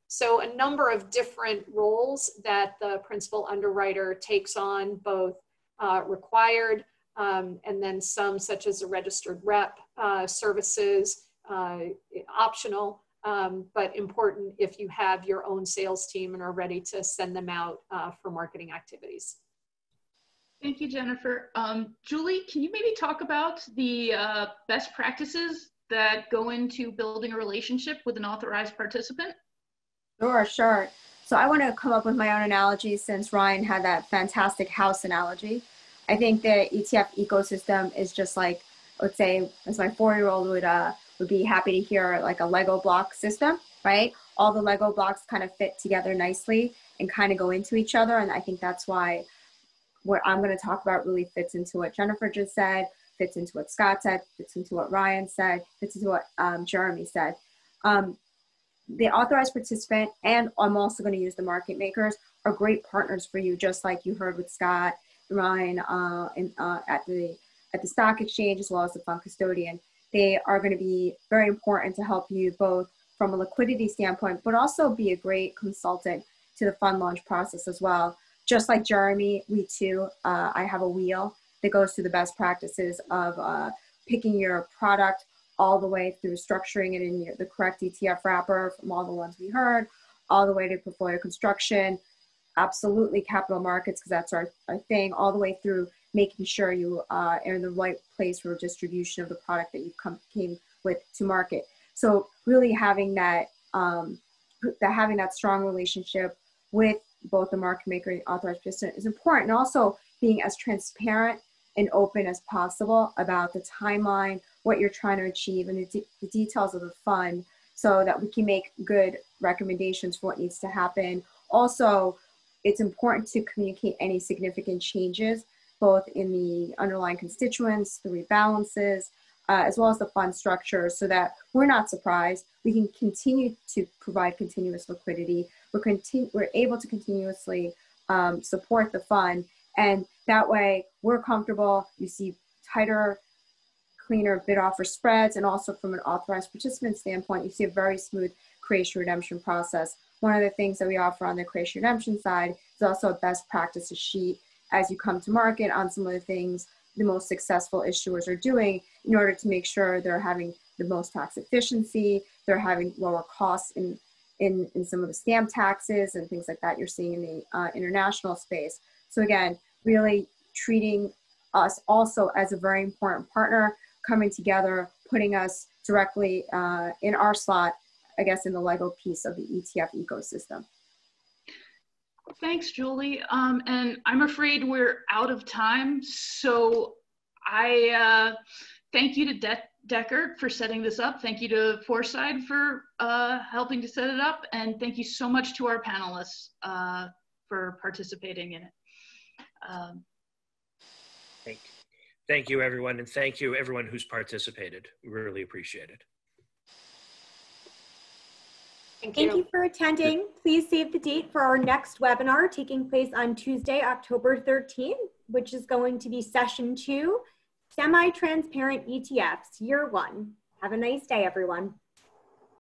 So a number of different roles that the principal underwriter takes on, both uh, required um, and then some such as a registered rep uh, services, uh, optional, um, but important if you have your own sales team and are ready to send them out uh, for marketing activities. Thank you, Jennifer. Um, Julie, can you maybe talk about the uh, best practices that go into building a relationship with an authorized participant? Sure, sure. So I want to come up with my own analogy since Ryan had that fantastic house analogy. I think the E T F ecosystem is just like, let's say, as my four-year-old would uh, would be happy to hear, like a Lego block system, right? All the Lego blocks kind of fit together nicely and kind of go into each other. And I think that's why what I'm going to talk about really fits into what Jennifer just said, fits into what Scott said, fits into what Ryan said, fits into what um, Jeremy said. Um, the authorized participant, and I'm also going to use the market makers, are great partners for you, just like you heard with Scott, Ryan, uh, and, uh, at the at the stock exchange, as well as the fund custodian. They are going to be very important to help you both from a liquidity standpoint, but also be a great consultant to the fund launch process as well. Just like Jeremy, we too, uh, I have a wheel that goes through the best practices of uh, picking your product all the way through structuring it in your, the correct E T F wrapper from all the ones we heard, all the way to portfolio construction, absolutely capital markets, because that's our, our thing, all the way through making sure you uh, are in the right place for distribution of the product that you come, came with to market. So really having that, um, that having that strong relationship with both the market maker and authorized participant is important. And also being as transparent and open as possible about the timeline, what you're trying to achieve, and the, de the details of the fund, so that we can make good recommendations for what needs to happen. Also, it's important to communicate any significant changes, both in the underlying constituents, the rebalances, uh, as well as the fund structure, so that we're not surprised. We can continue to provide continuous liquidity. We're, continu we're able to continuously um, support the fund, and that way we're comfortable. You see tighter, cleaner bid-offer spreads, and also from an authorized participant standpoint, you see a very smooth creation redemption process. One of the things that we offer on the creation redemption side is also a best practices sheet as you come to market on some of the things the most successful issuers are doing in order to make sure they're having the most tax efficiency, they're having lower costs in, in, in some of the stamp taxes and things like that you're seeing in the uh, international space. So again, really treating us also as a very important partner, coming together, putting us directly uh, in our slot, I guess, in the Lego piece of the E T F ecosystem. Thanks, Julie. Um, and I'm afraid we're out of time. So I uh, thank you to De Dechert for setting this up. Thank you to Foreside for uh, helping to set it up. And thank you so much to our panelists uh, for participating in it. Um, thank you. Thank you, everyone. And thank you, everyone who's participated. We really appreciate it. Thank you. Thank you for attending. Please save the date for our next webinar taking place on Tuesday, October thirteenth, which is going to be session two, Semi-Transparent E T Fs, year one. Have a nice day, everyone.